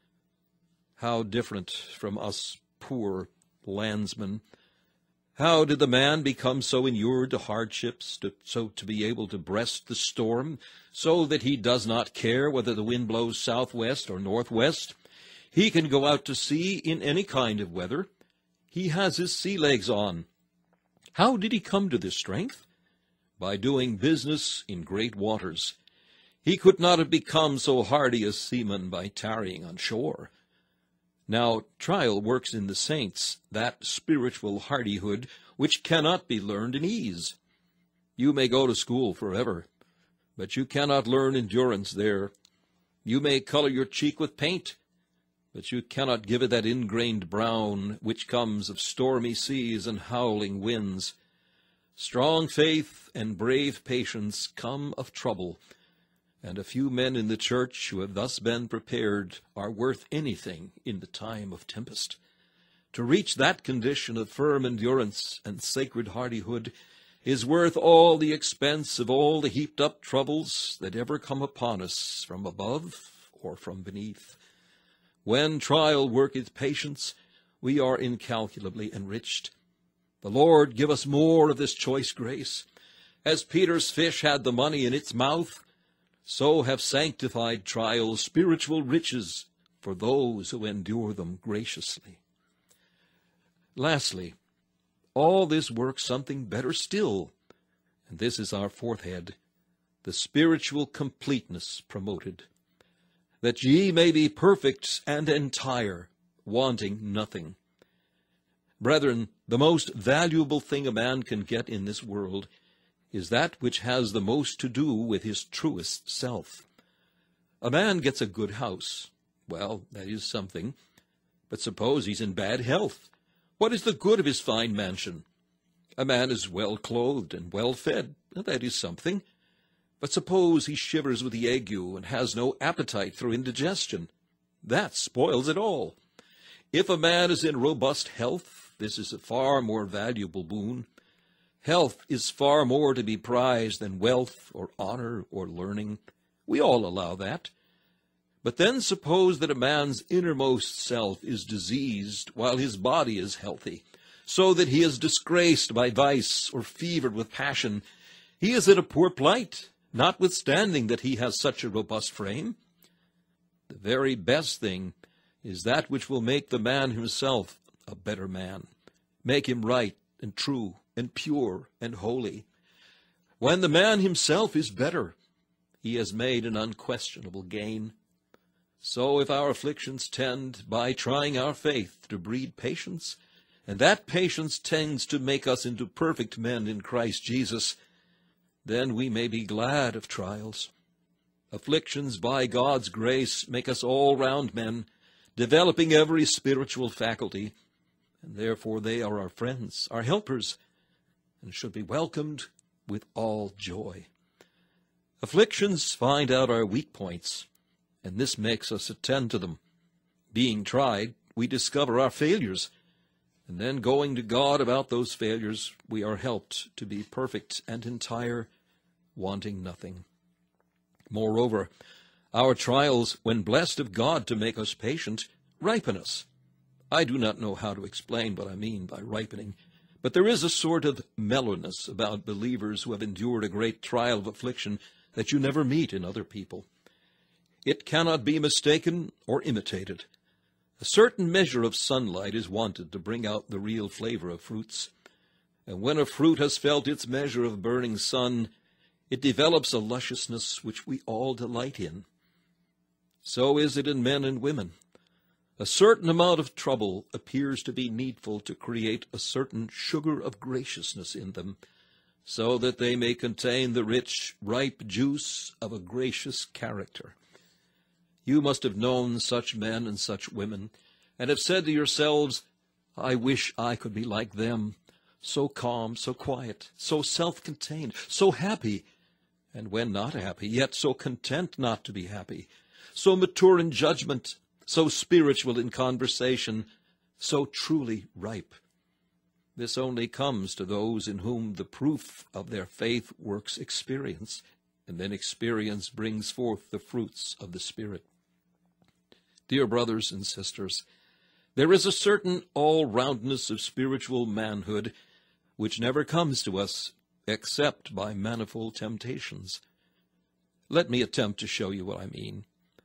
How different from us poor landsmen. How did the man become so inured to hardships, to, so to be able to breast the storm, so that he does not care whether the wind blows southwest or northwest? He can go out to sea in any kind of weather. He has his sea legs on. How did he come to this strength? By doing business in great waters. He could not have become so hardy a seaman by tarrying on shore. Now, trial works in the saints that spiritual hardihood which cannot be learned in ease. You may go to school forever, but you cannot learn endurance there. You may color your cheek with paint, but you cannot give it that ingrained brown which comes of stormy seas and howling winds. Strong faith and brave patience come of trouble, and a few men in the church who have thus been prepared are worth anything in the time of tempest. To reach that condition of firm endurance and sacred hardihood is worth all the expense of all the heaped-up troubles that ever come upon us from above or from beneath. When trial worketh patience, we are incalculably enriched. The Lord give us more of this choice grace. As Peter's fish had the money in its mouth, so have sanctified trials spiritual riches for those who endure them graciously. Lastly, all this works something better still, and this is our fourth head, the spiritual completeness promoted, that ye may be perfect and entire, wanting nothing. Brethren, the most valuable thing a man can get in this world is that which has the most to do with his truest self. A man gets a good house. Well, that is something. But suppose he's in bad health. What is the good of his fine mansion? A man is well clothed and well fed. That is something. But suppose he shivers with the ague and has no appetite through indigestion. That spoils it all. If a man is in robust health, this is a far more valuable boon. Health is far more to be prized than wealth or honor or learning. We all allow that. But then suppose that a man's innermost self is diseased while his body is healthy, so that he is disgraced by vice or fevered with passion. He is in a poor plight, notwithstanding that he has such a robust frame. The very best thing is that which will make the man himself a better man, make him right and true and pure and holy. When the man himself is better, he has made an unquestionable gain. So if our afflictions tend, by trying our faith, to breed patience, and that patience tends to make us into perfect men in Christ Jesus, then we may be glad of trials. Afflictions, by God's grace, make us all-round men, developing every spiritual faculty, and therefore they are our friends, our helpers, and should be welcomed with all joy. Afflictions find out our weak points, and this makes us attend to them. Being tried, we discover our failures, and then going to God about those failures, we are helped to be perfect and entire, wanting nothing. Moreover, our trials, when blessed of God to make us patient, ripen us. I do not know how to explain what I mean by ripening, but there is a sort of mellowness about believers who have endured a great trial of affliction that you never meet in other people. It cannot be mistaken or imitated. A certain measure of sunlight is wanted to bring out the real flavor of fruits, and when a fruit has felt its measure of burning sun, it develops a lusciousness which we all delight in. So is it in men and women. A certain amount of trouble appears to be needful to create a certain sugar of graciousness in them, so that they may contain the rich, ripe juice of a gracious character. You must have known such men and such women, and have said to yourselves, I wish I could be like them, so calm, so quiet, so self-contained, so happy, and when not happy, yet so content not to be happy, so mature in judgment, so spiritual in conversation, so truly ripe. This only comes to those in whom the proof of their faith works experience, and then experience brings forth the fruits of the Spirit. Dear brothers and sisters, there is a certain all-roundness of spiritual manhood which never comes to us except by manifold temptations. Let me attempt to show you what I mean.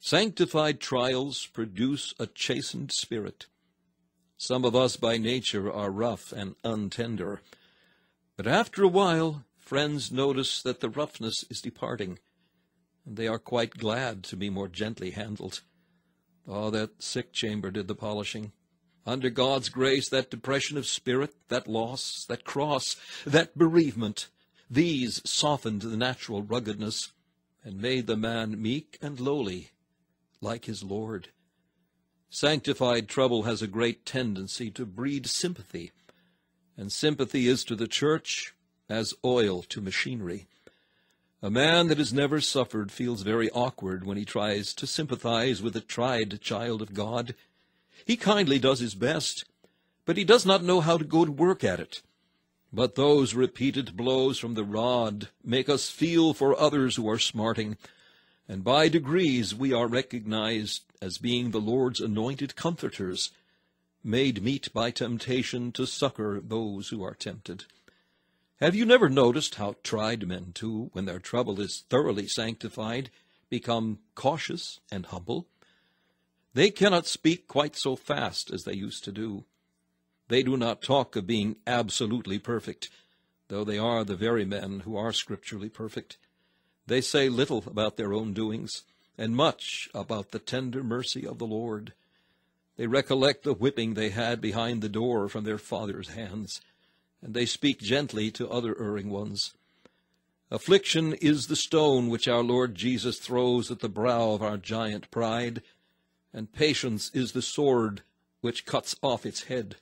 Sanctified trials produce a chastened spirit. Some of us by nature are rough and untender, but after a while friends notice that the roughness is departing, and they are quite glad to be more gently handled. Oh, that sick chamber did the polishing. Under God's grace, that depression of spirit, that loss, that cross, that bereavement, these softened the natural ruggedness and made the man meek and lowly, like his Lord. Sanctified trouble has a great tendency to breed sympathy, and sympathy is to the church as oil to machinery. A man that has never suffered feels very awkward when he tries to sympathize with a tried child of God. He kindly does his best, but he does not know how to go to work at it. But those repeated blows from the rod make us feel for others who are smarting, and by degrees we are recognized as being the Lord's anointed comforters, made meet by temptation to succor those who are tempted. Have you never noticed how tried men, too, when their trouble is thoroughly sanctified, become cautious and humble? They cannot speak quite so fast as they used to do. They do not talk of being absolutely perfect, though they are the very men who are scripturally perfect. They say little about their own doings, and much about the tender mercy of the Lord. They recollect the whipping they had behind the door from their father's hands, and they speak gently to other erring ones. Affliction is the stone which our Lord Jesus throws at the brow of our giant pride, and patience is the sword which cuts off its head.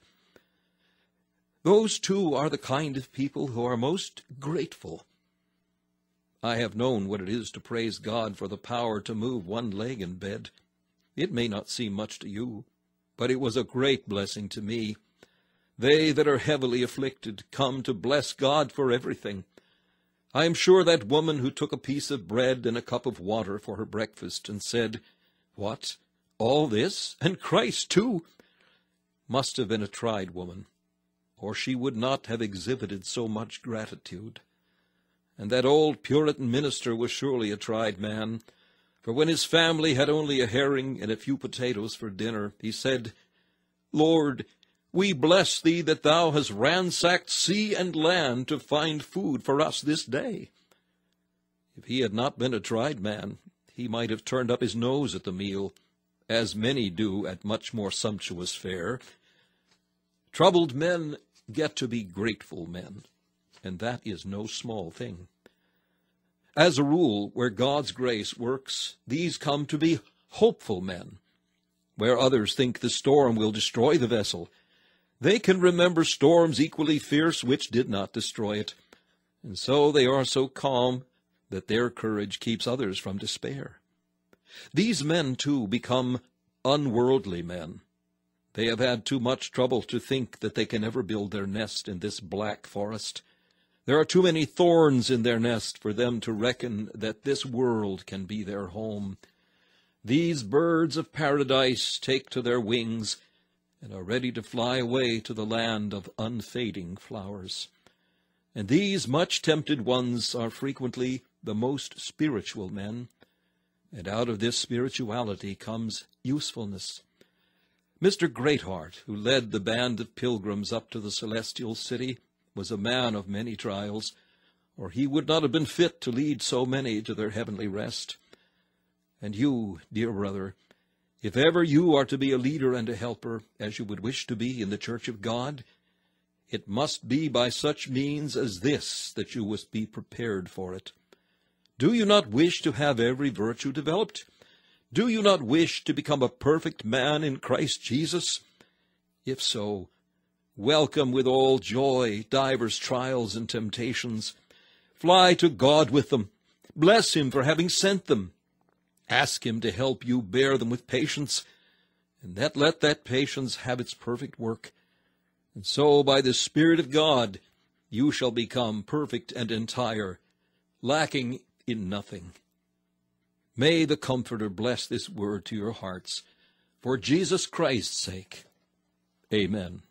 Those two are the kind of people who are most grateful. I have known what it is to praise God for the power to move one leg in bed. It may not seem much to you, but it was a great blessing to me. They that are heavily afflicted come to bless God for everything. I am sure that woman who took a piece of bread and a cup of water for her breakfast and said, "What, all this, and Christ too?" must have been a tried woman, or she would not have exhibited so much gratitude. And that old Puritan minister was surely a tried man, for when his family had only a herring and a few potatoes for dinner, he said, "Lord, we bless thee that thou hast ransacked sea and land to find food for us this day." If he had not been a tried man, he might have turned up his nose at the meal, as many do at much more sumptuous fare. Troubled men get to be grateful men, and that is no small thing. As a rule, where God's grace works, these come to be hopeful men. Where others think the storm will destroy the vessel, they can remember storms equally fierce which did not destroy it, and so they are so calm that their courage keeps others from despair. These men, too, become unworldly men. They have had too much trouble to think that they can ever build their nest in this black forest. There are too many thorns in their nest for them to reckon that this world can be their home. These birds of paradise take to their wings and are ready to fly away to the land of unfading flowers. And these much tempted ones are frequently the most spiritual men, and out of this spirituality comes usefulness. Mister Greatheart, who led the band of pilgrims up to the celestial city, was a man of many trials, or he would not have been fit to lead so many to their heavenly rest. And you, dear brother, if ever you are to be a leader and a helper, as you would wish to be in the Church of God, it must be by such means as this that you must be prepared for it. Do you not wish to have every virtue developed? Do you not wish to become a perfect man in Christ Jesus? If so, welcome with all joy divers trials and temptations. Fly to God with them. Bless him for having sent them. Ask him to help you bear them with patience, and that let that patience have its perfect work. And so, by the Spirit of God, you shall become perfect and entire, lacking in nothing. May the Comforter bless this word to your hearts, for Jesus Christ's sake. Amen.